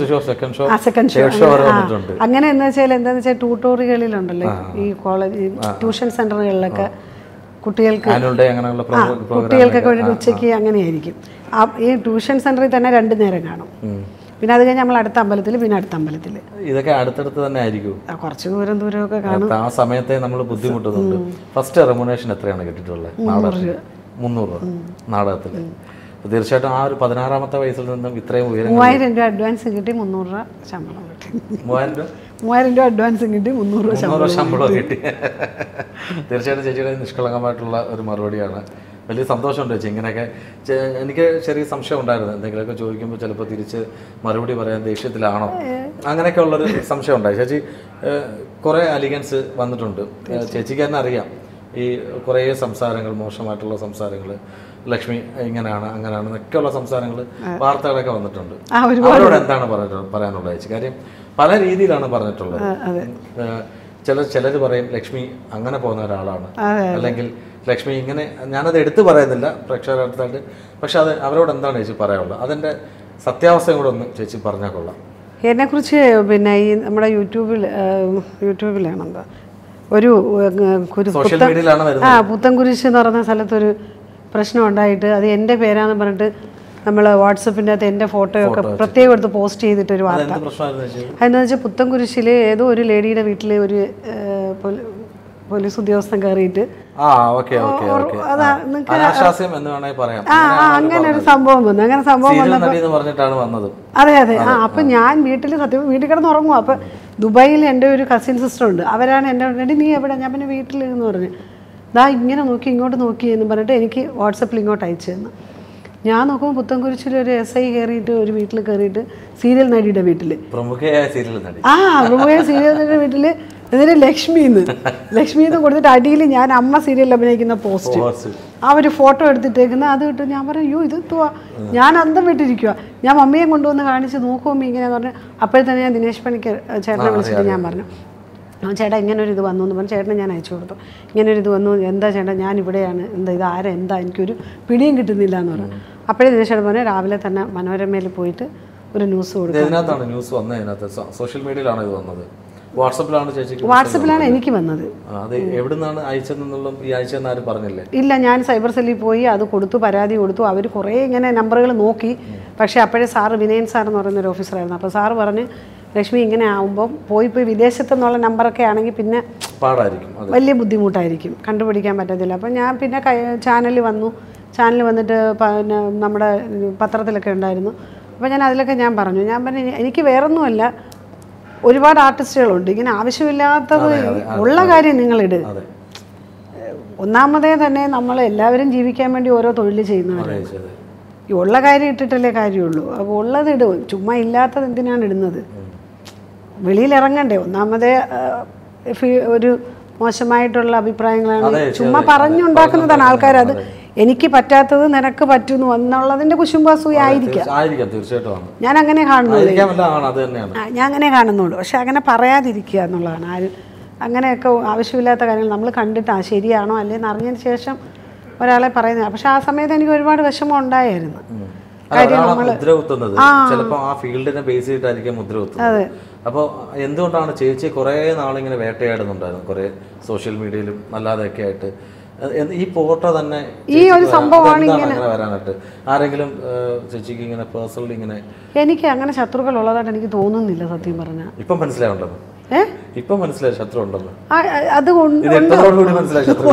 Speaker 1: അങ്ങനെ എന്ന് വെച്ചാൽ എന്താന്ന് വെച്ചാൽ ട്യൂട്ടോറിയലുണ്ടല്ലോ ഈ കോളേജ് ട്യൂഷൻ സെന്ററുകളിലൊക്കെ കുട്ടികൾക്ക് കുട്ടികൾക്കൊക്കെ വേണ്ടിയിട്ട് ഉച്ചയ്ക്ക് അങ്ങനെയായിരിക്കും. ആ ഈ ട്യൂഷൻ സെന്ററിൽ തന്നെ രണ്ടു നേരം കാണും. പിന്നെ അത് കഴിഞ്ഞ് നമ്മൾ അടുത്ത അമ്പലത്തിൽ പിന്നെ അടുത്ത അമ്പലത്തിൽ
Speaker 2: ഇതൊക്കെ അടുത്തടുത്ത് തന്നെ ആയിരിക്കും.
Speaker 1: കുറച്ച് ദൂരം ദൂരമൊക്കെ കാണും.
Speaker 2: ആ സമയത്തെ നമ്മൾ ബുദ്ധിമുട്ടുന്നുണ്ട്. ഫസ്റ്റ് റെമ്യൂണേഷൻ എത്രയാണ് കിട്ടിയിട്ടുള്ളത്? മുന്നൂറ് രൂപ നാടകത്തിൽ. തീർച്ചയായിട്ടും ആ ഒരു പതിനാറാമത്തെ വയസ്സിൽ നിന്നും ഇത്രയും ഉയരം
Speaker 1: മൂവായിരം രൂപ അഡ്വാൻസ് കിട്ടി, മുന്നൂറ് രൂപ ശമ്പളം കിട്ടി.
Speaker 2: മൂവായിരം രൂപ
Speaker 1: മൂവായിരം രൂപ അഡ്വാൻസ് കിട്ടി, മുന്നൂറ് രൂപ
Speaker 2: മുന്നൂറ് രൂപ ശമ്പളം കിട്ടി. തീർച്ചയായിട്ടും ചേച്ചിയുടെ നിഷ്കളങ്കമായിട്ടുള്ള ഒരു മറുപടിയാണ്. വലിയ സന്തോഷമുണ്ട് ചേച്ചി. ഇങ്ങനെയൊക്കെ എനിക്ക് ചെറിയ സംശയം ഉണ്ടായിരുന്നു, എന്തെങ്കിലുമൊക്കെ ചോദിക്കുമ്പോൾ ചിലപ്പോൾ തിരിച്ച് മറുപടി പറയാൻ ദേഷ്യത്തിലാണോ അങ്ങനെയൊക്കെ ഉള്ളൊരു സംശയം ഉണ്ടായി. ചേച്ചി കുറേ അലിഗൻസ് വന്നിട്ടുണ്ട്. ചേച്ചിക്ക് തന്നെ അറിയാം ഈ കുറേ സംസാരങ്ങൾ, മോശമായിട്ടുള്ള സംസാരങ്ങൾ, ലക്ഷ്മി ഇങ്ങനെയാണ് അങ്ങനെയാണ് എന്നൊക്കെയുള്ള സംസാരങ്ങൾ വാർത്തകളൊക്കെ വന്നിട്ടുണ്ട്. അവരോട് എന്താണ് പറയാനുള്ളത് ചേച്ചി? കാര്യം പല രീതിയിലാണ് പറഞ്ഞിട്ടുള്ളത്. ചില ചിലർ പറയും ലക്ഷ്മി അങ്ങനെ പോകുന്ന ഒരാളാണ്, അല്ലെങ്കിൽ ലക്ഷ്മി ഇങ്ങനെ, ഞാനത് എടുത്തു പറയുന്നില്ല പ്രേക്ഷകരുടെ അടുത്തായിട്ട്. പക്ഷെ അത് അവരോട് എന്താണ് ചേച്ചി പറയാനുള്ളത്? അതിൻ്റെ സത്യാവസ്ഥയും കൂടെ ഒന്ന് ചേച്ചി പറഞ്ഞാൽ കൊള്ളാം.
Speaker 1: എന്നെക്കുറിച്ച് പിന്നെ ഈ നമ്മുടെ യൂട്യൂബിൽ യൂട്യൂബിലാണെന്താ ഒരു ആ പുത്തൻകുരിശ് എന്ന് പറയുന്ന സ്ഥലത്തൊരു പ്രശ്നം ഉണ്ടായിട്ട് അത് എൻ്റെ പേരാന്ന് പറഞ്ഞിട്ട് നമ്മൾ വാട്സപ്പിൻ്റെ അകത്ത് എൻ്റെ ഫോട്ടോയൊക്കെ പ്രത്യേകം എടുത്ത് പോസ്റ്റ് ചെയ്തിട്ടൊരു വാർത്ത. അതെന്ന് വെച്ചാൽ പുത്തൻകുരിശിൽ ഏതോ ഒരു ലേഡിയുടെ വീട്ടിൽ ഒരു പോലീസ് ഉദ്യോഗസ്ഥൻ കയറിയിട്ട് അങ്ങനെ ഒരു സംഭവം വന്നു. അങ്ങനെ സംഭവം വന്നപ്പോൾ അതെ അതെ ആ അപ്പം ഞാൻ വീട്ടിൽ സത്യം വീട്ടിൽ കിടന്ന് ഉറങ്ങും. അപ്പം ദുബായിൽ എൻ്റെ ഒരു കസിൻ സിസ്റ്റർ ഉണ്ട്. അവരാണ് എൻ്റെ വേണ്ടി നീ എവിടെ? ഞാൻ പിന്നെ വീട്ടിൽ എന്ന് പറഞ്ഞു. ദാ ഇങ്ങനെ നോക്കി ഇങ്ങോട്ട് നോക്കി എന്ന് പറഞ്ഞിട്ട് എനിക്ക് വാട്സപ്പിൽ ഇങ്ങോട്ട് അയച്ചു തന്നു. ഞാൻ നോക്കുമ്പോൾ പുത്തൻകുരിശിൽ ഒരു എസ് ഐ കയറിയിട്ട് ഒരു വീട്ടിൽ കയറിയിട്ട് സീരിയൽ നടിയുടെ വീട്ടിൽ ആ പ്രമുഖ സീരിയൽ നടിയുടെ വീട്ടിൽ എന്നിട്ട് ലക്ഷ്മിന്ന് ലക്ഷ്മിന്ന് കൊടുത്തിട്ട് അടിയിൽ ഞാൻ അമ്മ സീരിയലിൽ അഭിനയിക്കുന്ന പോസ്റ്റ് ആ ഒരു ഫോട്ടോ എടുത്തിട്ടേക്കുന്ന അത് കിട്ടും. ഞാൻ പറഞ്ഞു അയ്യോ ഇത് എത്തുവാ, ഞാൻ അന്തം വിട്ടിരിക്കുക. ഞാൻ മമ്മിയെ കൊണ്ടുവന്ന് കാണിച്ച് നോക്കും മമ്മി ഇങ്ങനെയാന്ന് പറഞ്ഞു. അപ്പോഴേ തന്നെ ഞാൻ ദിനേശ് പണിക്കർ ചേട്ടനെ വിളിച്ചിട്ട് ഞാൻ പറഞ്ഞു ചേട്ടാ ഇങ്ങനൊരു ഇത് വന്നു എന്ന് പറഞ്ഞു. ചേട്ടനെ ഞാൻ അയച്ചു കൊടുത്തു. ഇങ്ങനൊരു ഇത് വന്നു, എന്താ ചേട്ടാ ഞാൻ ഇവിടെയാണ്, എന്താ ഇത് ആരാ എന്താ എനിക്കൊരു പിടിയും കിട്ടുന്നില്ല എന്ന് പറഞ്ഞു. അപ്പോഴേ ദിനേശ് ചേട്ടൻ പറഞ്ഞു രാവിലെ തന്നെ മനോരമയിൽ പോയിട്ട് ഒരു ന്യൂസ് കൊടുക്കും.
Speaker 2: ന്യൂസ് വന്നത് സോഷ്യൽ മീഡിയയിലാണ് ഇത് വന്നത്, വാട്സപ്പിലാണ് ചേച്ചി?
Speaker 1: വാട്സപ്പിലാണ് എനിക്ക് വന്നത്.
Speaker 2: അത് എവിടുന്നാണ് അയച്ചതെന്നുള്ള ഈ അയച്ചെന്ന് ആരും പറഞ്ഞില്ലേ?
Speaker 1: ഇല്ല, ഞാൻ സൈബർ സെല്ലിൽ പോയി അത് കൊടുത്തു, പരാതി കൊടുത്തു. അവർ കുറേ ഇങ്ങനെ നമ്പറുകൾ നോക്കി. പക്ഷേ അപ്പോഴേ സാറ് വിനയൻ സാർ എന്ന് പറയുന്നൊരു ഓഫീസറായിരുന്നു. അപ്പോൾ സാറ് പറഞ്ഞ് ലക്ഷ്മി ഇങ്ങനെ ആകുമ്പം പോയി പോയി വിദേശത്തെന്നുള്ള നമ്പറൊക്കെ ആണെങ്കിൽ പിന്നെ
Speaker 2: പാടായിരിക്കും,
Speaker 1: വലിയ ബുദ്ധിമുട്ടായിരിക്കും, കണ്ടുപിടിക്കാൻ പറ്റത്തില്ല. അപ്പം ഞാൻ പിന്നെ ചാനലിൽ വന്നു. ചാനൽ വന്നിട്ട് പിന്നെ നമ്മുടെ പത്രത്തിലൊക്കെ ഉണ്ടായിരുന്നു. അപ്പോൾ ഞാൻ അതിലൊക്കെ ഞാൻ പറഞ്ഞു ഞാൻ പറഞ്ഞു എനിക്ക് വേറൊന്നുമല്ല, ഒരുപാട് ആർട്ടിസ്റ്റുകളുണ്ട്, ഇങ്ങനെ ആവശ്യമില്ലാത്തത് ഉള്ള കാര്യം നിങ്ങളിട്. ഒന്നാമതേ തന്നെ നമ്മൾ എല്ലാവരും ജീവിക്കാൻ വേണ്ടി ഓരോ തൊഴിൽ ചെയ്യുന്നവരാണ്. ഈ ഉള്ള കാര്യം ഇട്ടിട്ടല്ലേ കാര്യമുള്ളൂ. അപ്പോൾ ഉള്ളത് ഇടും, ചുമ്മാ ഇല്ലാത്തത് എന്തിനാണ് ഇടുന്നത്? വെളിയിലിറങ്ങണ്ടേ? ഒന്നാമതേ ഒരു മോശമായിട്ടുള്ള അഭിപ്രായങ്ങളാണ് ചുമ്മാ പറഞ്ഞുണ്ടാക്കുന്നതാണ് ആൾക്കാർ. അത് എനിക്ക് പറ്റാത്തത് നിനക്ക് പറ്റുന്നു എന്നുള്ളതിന്റെ കുശുമ്പ് അസൂയ ആയിരിക്കാം. ഞാൻ അങ്ങനെ കാണുന്നുള്ളൂ ഞാൻ അങ്ങനെ കാണുന്നുള്ളൂ പക്ഷെ അങ്ങനെ പറയാതിരിക്കുക എന്നുള്ളതാണ്. ആര് അങ്ങനെയൊക്കെ ആവശ്യമില്ലാത്ത കാര്യങ്ങൾ നമ്മൾ കണ്ടിട്ട് ആ ശരിയാണോ അല്ലേന്ന് അറിഞ്ഞതിന് ശേഷം ഒരാളെ പറയുന്നത്. പക്ഷെ ആ സമയത്ത് എനിക്ക് ഒരുപാട് വിഷമം ഉണ്ടായിരുന്നു.
Speaker 2: അതെ. അപ്പോൾ എന്തുകൊണ്ടാണ് ചേച്ചി കുറേ നാളിങ്ങനെ വേട്ടയാടുന്നുണ്ടായിരുന്നു, കുറേ സോഷ്യൽ മീഡിയയിലും അല്ലാതെയൊക്കെ ആയിട്ട്? ഈ ഫോട്ടോ തന്നെ
Speaker 1: ഈ ഒരു സംഭവമാണ് ഇങ്ങനെ
Speaker 2: വരാനായിട്ട് ആരെങ്കിലും ചേച്ചിക്ക് ഇങ്ങനെ പേഴ്സണലി ഇങ്ങനെ?
Speaker 1: എനിക്ക് അങ്ങനെ ശത്രുക്കൾ ഉള്ളതായിട്ട് എനിക്ക് തോന്നുന്നില്ല സത്യം പറഞ്ഞാൽ.
Speaker 2: ഇപ്പം മനസ്സിലാവുണ്ടെന്ന്? ഇപ്പൊ മനസ്സിലായി ശത്രു ഉണ്ടെന്ന്?
Speaker 1: അതുകൊണ്ട്
Speaker 2: മനസ്സിലായി ശത്രു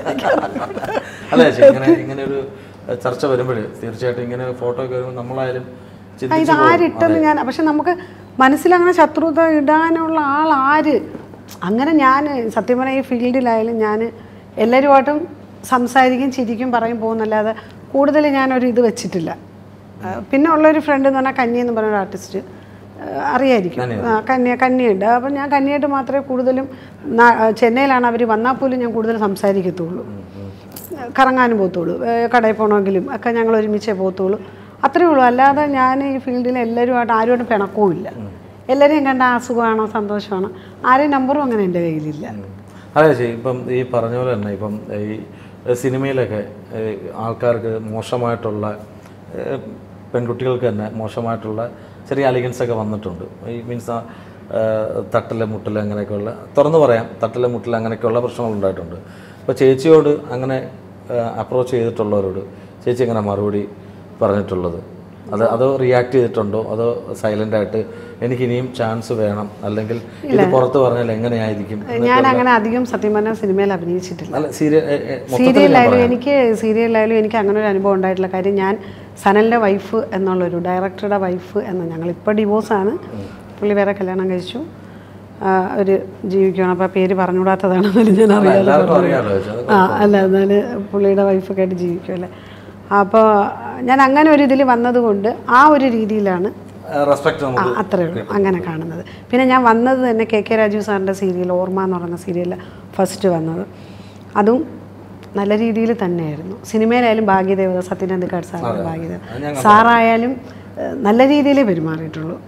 Speaker 2: അല്ലേ? ഇങ്ങനെ ഇങ്ങനെ ഒരു ചർച്ച വരുമ്പോഴേ തീർച്ചയായിട്ടും ഇങ്ങനെ ഫോട്ടോ ഒക്കെ വരുമ്പോൾ നമ്മളായാലും
Speaker 1: ഇത് ആരിട്ടെന്ന് ഞാൻ, പക്ഷെ നമുക്ക് മനസ്സിലങ്ങനെ ശത്രുത ഇടാനുള്ള ആൾ ആര്? അങ്ങനെ ഞാൻ സത്യം പറഞ്ഞാൽ ഈ ഫീൽഡിലായാലും ഞാൻ എല്ലാവരുമായിട്ടും സംസാരിക്കും, ചിരിക്കും, പറയും പോകുന്നല്ലാതെ കൂടുതൽ ഞാനൊരു ഇത് വെച്ചിട്ടില്ല. പിന്നെ ഉള്ളൊരു ഫ്രണ്ട് എന്ന് പറഞ്ഞാൽ കന്യ എന്ന് പറഞ്ഞൊരു ആർട്ടിസ്റ്റ് അറിയായിരിക്കും. കന്യ കന്യയുണ്ട്. അപ്പം ഞാൻ കന്യയായിട്ട് മാത്രമേ കൂടുതലും, ചെന്നൈയിലാണ് അവർ വന്നാൽ പോലും ഞാൻ കൂടുതൽ സംസാരിക്കത്തുള്ളൂ, കറങ്ങാനും പോകത്തുള്ളൂ, കടയിൽ പോകണമെങ്കിലും ഒക്കെ ഞങ്ങൾ ഒരുമിച്ചേ പോകത്തുള്ളൂ, അത്രയേ ഉള്ളൂ. അല്ലാതെ ഞാൻ ഈ ഫീൽഡിൽ എല്ലാവരുമായിട്ട് ആരുമായിട്ടും പിണക്കവും ഇല്ല. എല്ലാവരെയും കണ്ട അസുഖമാണോ സന്തോഷമാണോ ആരെയും നമ്പറും അങ്ങനെ എൻ്റെ കയ്യിലില്ല.
Speaker 2: അതെ ചേച്ചി, ഇപ്പം ഈ പറഞ്ഞ പോലെ തന്നെ ഇപ്പം ഈ സിനിമയിലൊക്കെ ആൾക്കാർക്ക് മോശമായിട്ടുള്ള, പെൺകുട്ടികൾക്ക് തന്നെ മോശമായിട്ടുള്ള ചെറിയ അലിഗൻസ് ഒക്കെ വന്നിട്ടുണ്ട്. ഈ മീൻസ് തട്ടല് മുട്ടല് അങ്ങനെയൊക്കെയുള്ള, തുറന്നു പറയാം, തട്ടല് മുട്ടല് അങ്ങനെയൊക്കെയുള്ള പ്രശ്നങ്ങളുണ്ടായിട്ടുണ്ട്. അപ്പോൾ ചേച്ചിയോട് അങ്ങനെ അപ്രോച്ച് ചെയ്തിട്ടുള്ളവരോട് ചേച്ചി എങ്ങനെ മറുപടി പറഞ്ഞിട്ടുള്ളത്? അത് അതോ റിയാക്ട് ചെയ്തിട്ടുണ്ടോ, അതോ സൈലൻ്റ് ആയിട്ട് എനിക്കിനിയും ചാൻസ് വേണം, അല്ലെങ്കിൽ ഇത് പുറത്ത് പറഞ്ഞാൽ എങ്ങനെയായിരിക്കും?
Speaker 1: ഞാൻ അങ്ങനെ അധികം സത്യം പറഞ്ഞാൽ സിനിമയിൽ അഭിനയിച്ചിട്ടില്ല. സീരിയലായാലും എനിക്ക് സീരിയലായാലും എനിക്ക് അങ്ങനെ ഒരു അനുഭവം ഉണ്ടായിട്ടില്ല. കാര്യം ഞാൻ സനലിൻ്റെ വൈഫ് എന്നുള്ളൊരു ഡയറക്ടറുടെ വൈഫ് എന്ന, ഞങ്ങളിപ്പോൾ ഡിവോഴ്സാണ്, പുള്ളി വേറെ കല്യാണം കഴിച്ചു, ഒരു ജീവിക്കുകയാണ്. അപ്പോൾ പേര് പറഞ്ഞുകൂടാത്തതാണെന്നാലും ഞാൻ അറിയാതെ ആ അല്ല എന്നാൽ പുള്ളിയുടെ വൈഫൊക്കെ ആയിട്ട് ജീവിക്കുമല്ലേ. അപ്പോൾ ഞാൻ അങ്ങനെ ഒരു ഇതിൽ വന്നതുകൊണ്ട് ആ ഒരു രീതിയിലാണ് അത്രയേ ഉള്ളൂ അങ്ങനെ കാണുന്നത്. പിന്നെ ഞാൻ വന്നത് തന്നെ കെ കെ രാജീവ് സാറിൻ്റെ സീരിയൽ ഓർമ്മ എന്ന് പറയുന്ന സീരിയലിൽ ഫസ്റ്റ് വന്നത്, അതും നല്ല രീതിയിൽ തന്നെയായിരുന്നു. സിനിമയിലായാലും ഭാഗ്യദേവത, സത്യനന്ദിക്കാട് സാറിൻ്റെ ഭാഗ്യദേവ സാറായാലും നല്ല രീതിയിലേ പെരുമാറിയിട്ടുള്ളൂ.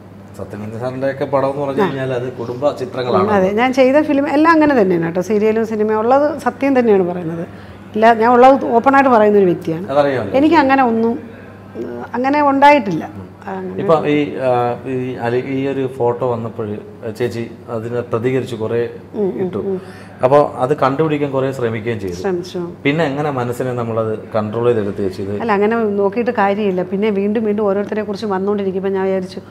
Speaker 1: അതെ, ഞാൻ ചെയ്ത ഫിലിം എല്ലാം അങ്ങനെ തന്നെയാണ് കേട്ടോ. സീരിയലും സിനിമയും ഉള്ളത് സത്യം തന്നെയാണ് പറയുന്നത്. ഇല്ല, ഞാൻ ഉള്ളത് ഓപ്പണായിട്ട് പറയുന്നൊരു വ്യക്തിയാണ്. എനിക്ക് അങ്ങനെ ഒന്നും അങ്ങനെ ഉണ്ടായിട്ടില്ല.
Speaker 2: ഇപ്പം ഈ ഈ ഒരു ഫോട്ടോ വന്നപ്പോൾ ചേച്ചി അതിനെ പ്രതികരിച്ച് കുറേ ഇട്ടു. അപ്പോൾ അത് കണ്ടുപിടിക്കാൻ കുറേ ശ്രമിക്കുകയും ചെയ്തു. പിന്നെ എങ്ങനെ മനസ്സിനെ നമ്മളത് കൺട്രോൾ ചെയ്തെടുത്ത് വെച്ചത്?
Speaker 1: അല്ല, അങ്ങനെ നോക്കിയിട്ട് കാര്യമില്ല. പിന്നെ വീണ്ടും വീണ്ടും ഓരോരുത്തരെ കുറിച്ച് വന്നുകൊണ്ടിരിക്കുമ്പോൾ ഞാൻ വിചാരിച്ചു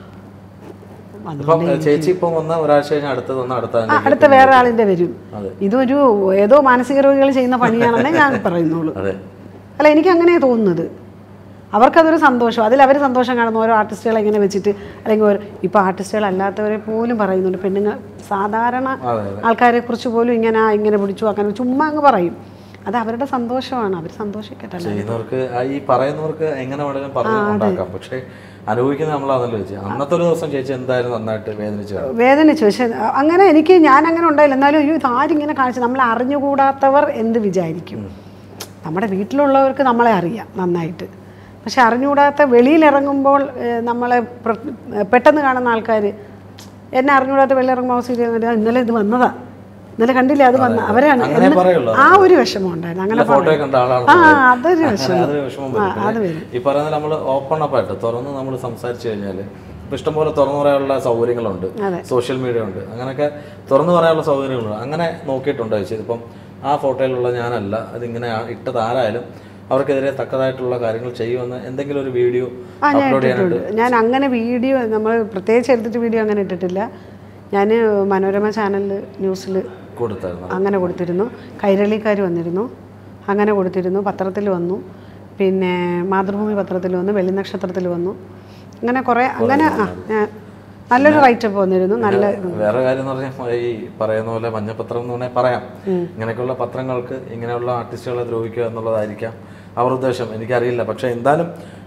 Speaker 2: ചേച്ചി ഇപ്പം വന്ന ഒരാഴ്ച കഴിഞ്ഞാൽ അടുത്തത് വന്ന അടുത്ത
Speaker 1: അടുത്ത വേറെ ആളിന്റെ വരും. ഇതൊരു ഏതോ മാനസിക രോഗികൾ ചെയ്യുന്ന പണിയാണെന്നേ ഞാൻ പറയുന്നുള്ളൂ. അല്ല, എനിക്ക് അങ്ങനെ തോന്നുന്നത്. അവർക്കതൊരു സന്തോഷം, അതിൽ അവർ സന്തോഷം കാണുന്ന ഓരോ ആർട്ടിസ്റ്റുകളെ ഇങ്ങനെ വെച്ചിട്ട്, അല്ലെങ്കിൽ ഒരു ഇപ്പോൾ ആർട്ടിസ്റ്റുകളല്ലാത്തവരെ പോലും പറയുന്നുണ്ട്, പെണ്ണുങ്ങൾ സാധാരണ ആൾക്കാരെ കുറിച്ച് പോലും ഇങ്ങനെ ഇങ്ങനെ പിടിച്ചു അങ്ങനെ ചുമ്മാ അങ്ങ് പറയും. അത് അവരുടെ സന്തോഷമാണ്, അവർ സന്തോഷിക്കട്ടെ.
Speaker 2: ചെയ്യുന്നവർക്ക് ഈ പറയുന്നവർക്ക് എങ്ങനെ വേണമെങ്കിലും പറഞ്ഞു, പക്ഷേ അനുഭവിക്കുന്നത് നമ്മളാണല്ലോ ചേച്ചി. അന്നത്തെ ഒരു ദിവസം ചേച്ചി എന്തായാലും നന്നായിട്ട് വേദനിച്ചു
Speaker 1: വേദനിച്ചു പക്ഷെ അങ്ങനെ എനിക്ക് ഞാൻ അങ്ങനെ ഉണ്ടായില്ല. എന്നാലും അയ്യോ ഇതാരിങ്ങനെ കാണിച്ചു, നമ്മളെ അറിഞ്ഞുകൂടാത്തവർ എന്ത് വിചാരിക്കും? നമ്മുടെ വീട്ടിലുള്ളവർക്ക് നമ്മളെ അറിയാം നന്നായിട്ട്, പക്ഷെ അറിഞ്ഞുകൂടാത്ത വെളിയിലിറങ്ങുമ്പോൾ നമ്മളെ പെട്ടെന്ന് കാണുന്ന ആൾക്കാർ എന്നെ അറിഞ്ഞുകൂടാത്ത വെളിയിറങ്ങുമ്പോൾ സീരിയൽ ഇന്നലെ ഇത് വന്നതാ, ഇന്നലെ കണ്ടില്ലേ അത് വന്ന അവരാണ്, ആ ഒരു വിഷമം ഉണ്ടായിരുന്നു. അങ്ങനെ ആ അതൊരു വിഷമം അത് വരും.
Speaker 2: ഈ പറയുന്നത് നമ്മൾ ഓപ്പൺ അപ്പ് ആയിട്ട് തുറന്ന് നമ്മൾ സംസാരിച്ചു കഴിഞ്ഞാൽ ഇഷ്ടംപോലെ തുറന്നു പറയാനുള്ള സൗകര്യങ്ങളുണ്ട്, സോഷ്യൽ മീഡിയ ഉണ്ട്, അങ്ങനെയൊക്കെ തുറന്നു പറയാനുള്ള സൗകര്യങ്ങളുണ്ട്. അങ്ങനെ നോക്കിയിട്ടുണ്ടോ ചേച്ചി? ഇപ്പം ആ ഫോട്ടോയിലുള്ള ഞാനല്ല, അതിങ്ങനെ ഇട്ടത് ആരായാലും അവർക്കെതിരെ തക്കതായിട്ടുള്ള കാര്യങ്ങൾ ചെയ്യുമെന്ന് എന്തെങ്കിലും ഒരു വീഡിയോ അപ്ലോഡ് ചെയ്യാനുണ്ട്?
Speaker 1: ഞാൻ അങ്ങനെ വീഡിയോ നമ്മൾ പ്രത്യേകിച്ച് എടുത്തിട്ട് വീഡിയോ അങ്ങനെ ഇട്ടിട്ടില്ല. ഞാൻ മനോരമ ചാനലിൽ ന്യൂസിൽ
Speaker 2: കൊടുത്തായിരുന്നു,
Speaker 1: അങ്ങനെ കൊടുത്തിരുന്നു. കൈരളിക്കാർ വന്നിരുന്നു, അങ്ങനെ കൊടുത്തിരുന്നു. പത്രത്തിൽ വന്നു, പിന്നെ മാതൃഭൂമി പത്രത്തിൽ വന്നു, വെള്ളി നക്ഷത്രത്തിൽ വന്നു, അങ്ങനെ കുറേ അങ്ങനെ ആ നല്ലൊരു റൈറ്റപ്പ് വന്നിരുന്നു. നല്ല
Speaker 2: വേറെ കാര്യം എന്ന് പറഞ്ഞാൽ ഈ പറയുന്ന പോലെ മഞ്ഞപ്പത്രം എന്ന് പറഞ്ഞാൽ പറയാം, ഇങ്ങനെയൊക്കെയുള്ള പത്രങ്ങൾക്ക് ഇങ്ങനെയുള്ള ആർട്ടിസ്റ്റുകളെ ദ്രോഹിക്കുക എന്നുള്ളതായിരിക്കാം അവർ ഉദ്ദേശം, എനിക്കറിയില്ല. പക്ഷേ എന്തായാലും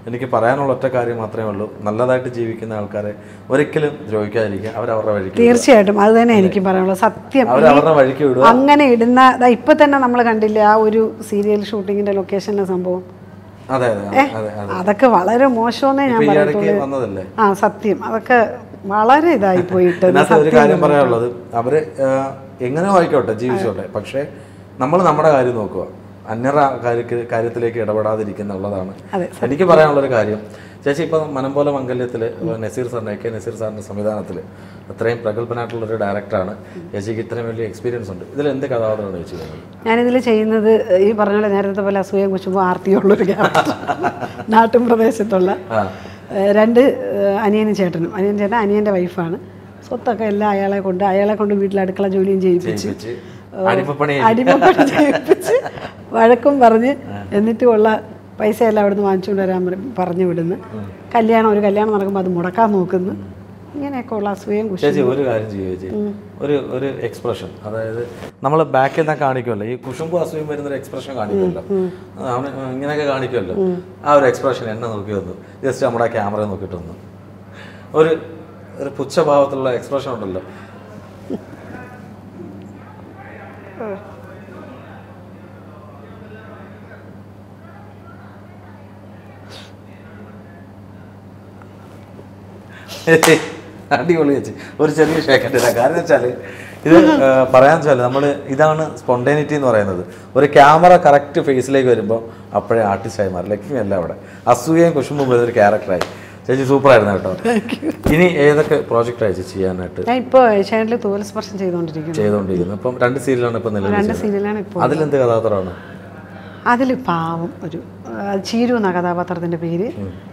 Speaker 2: എനിക്ക് പറയാനുള്ള ഒറ്റ കാര്യം മാത്രമേ ഉള്ളൂ, നല്ലതായിട്ട് ജീവിക്കുന്ന ആൾക്കാരെ ഒരിക്കലും ദ്രോഹിക്കാതിരിക്കുക, അവരവരുടെ വഴിക്ക്.
Speaker 1: തീർച്ചയായിട്ടും അത് തന്നെ എനിക്ക് പറയാനുള്ളത്. സത്യം
Speaker 2: അവരവരുടെ വഴിക്ക് വിടുക.
Speaker 1: അങ്ങനെ ഇടുന്ന ഇപ്പൊ തന്നെ നമ്മൾ കണ്ടില്ല ആ ഒരു സീരിയൽ ഷൂട്ടിങ്ങിന്റെ ലൊക്കേഷനിലെ സംഭവം.
Speaker 2: അതെ അതെ
Speaker 1: അതൊക്കെ വളരെ മോശമെന്നേ ഞാൻ പറയുള്ളൂ. ആ സത്യം അതൊക്കെ വളരെ ഇതായി പോയിട്ട്.
Speaker 2: ഒരു കാര്യം പറയാനുള്ളത്, അവര് എങ്ങനെയോ ആയിക്കോട്ടെ ജീവിച്ചോട്ടെ, പക്ഷെ നമ്മൾ നമ്മുടെ കാര്യം നോക്കുക, അന്യറ കാര്യ കാര്യത്തിലേക്ക് ഇടപെടാതിരിക്കുന്നുള്ളതാണ് എനിക്ക് പറയാനുള്ളൊരു കാര്യം. ചേച്ചി ഇപ്പം മനംപോലെ മംഗല്യത്തിൽ നസീർ സാറിന് കെ നസീർ സാറിൻ്റെ സംവിധാനത്തിൽ അത്രയും പ്രഗത്ഭനായിട്ടുള്ളൊരു ഡയറക്ടറാണ്. ചേച്ചിക്ക് ഇത്രയും വലിയ എക്സ്പീരിയൻസ് ഉണ്ട്. ഇതിൽ എന്ത് കഥാപാത്രമാണ് ചേച്ചി ചെയ്യുന്നത്?
Speaker 1: ഞാനിതിൽ ചെയ്യുന്നത് ഈ പറഞ്ഞ പോലെ നേരത്തെ പോലെ അസൂയം കുശുമ്പോൾ ആർത്തിയുള്ളൊരു ക്യാരക്ടർ. നാട്ടും പ്രദേശത്തുള്ള രണ്ട് അനിയനും ചേട്ടനും. അനിയൻ ചേട്ടൻ അനിയൻ്റെ വൈഫാണ്. സ്വത്തൊക്കെ എല്ലാം അയാളെ കൊണ്ട് അയാളെ കൊണ്ട് വീട്ടിൽ അടുക്കള ജോലിയും ചെയ്യിപ്പിച്ച്
Speaker 2: അടിമപ്പണി
Speaker 1: ചെയ്യിപ്പിച്ച് വഴക്കും പറഞ്ഞ് എന്നിട്ടുമുള്ള പൈസ എല്ലാം അവിടുന്ന് വാങ്ങിച്ചുകൊണ്ട് വരാൻ പറഞ്ഞു വിടുന്നു. കല്യാണം ഒരു കല്യാണം നടക്കുമ്പോൾ അത് മുടക്കാൻ നോക്കുന്നു. ഇങ്ങനെയൊക്കെ ഉള്ള അസൂയം കുശും.
Speaker 2: ഒരു കാര്യം ചെയ്യുക, ഒരു ഒരു എക്സ്പ്രഷൻ, അതായത് നമ്മൾ ബാക്കിൽ നിന്ന് കാണിക്കുമല്ലോ, ഈ കുശുമ്പ് അസൂയം വരുന്നൊരു എക്സ്പ്രഷൻ കാണിക്കുമല്ലോ, അവന് ഇങ്ങനെയൊക്കെ കാണിക്കുമല്ലോ, ആ ഒരു എക്സ്പ്രഷൻ എന്നെ നോക്കി വന്നു, ജസ്റ്റ് നമ്മുടെ ക്യാമറ നോക്കിയിട്ട് വന്നു, ഒരു ഒരു പുച്ഛഭാവത്തിലുള്ള എക്സ്പ്രഷൻ ഉണ്ടല്ലോ. അടിപൊളി വെച്ച് ഒരു ചെറിയ ഷേക്കട്ടില്ല. കാരണം വെച്ചാൽ ഇത് പറയാന്ന് വെച്ചാൽ നമ്മൾ ഇതാണ് സ്പോണ്ടേനിറ്റി എന്ന് പറയുന്നത്. ഒരു ക്യാമറ കറക്റ്റ് ഫേസിലേക്ക് വരുമ്പോൾ അപ്പോഴേ ആർട്ടിസ്റ്റായി മാറി. ലക്ഷ്മി അല്ല അവിടെ അസൂയയും കുശുമ്പും വരുന്നൊരു ക്യാരക്ടറായി. ചേച്ചി സൂപ്പറായിരുന്നു കേട്ടോ. ഇനി ഏതൊക്കെ പ്രോജക്റ്റ് അയച്ചു ചെയ്യാനായിട്ട്?
Speaker 1: ഞാൻ ഇപ്പോൾ ചാനലിൽ തോൽസ്പർശം ചെയ്തുകൊണ്ടിരിക്കുന്നു
Speaker 2: ചെയ്തുകൊണ്ടിരിക്കുന്നു ഇപ്പം രണ്ട് സീരിയലാണ് ഇപ്പം നിലവിൽ.
Speaker 1: രണ്ട് സീരിയലാണ് ഇപ്പോൾ.
Speaker 2: അതിലെന്ത് കഥാപാത്രമാണ്?
Speaker 1: അതിൽ പാവം ഒരു ചീരു എന്ന കഥാപാത്രത്തിൻ്റെ പേര്.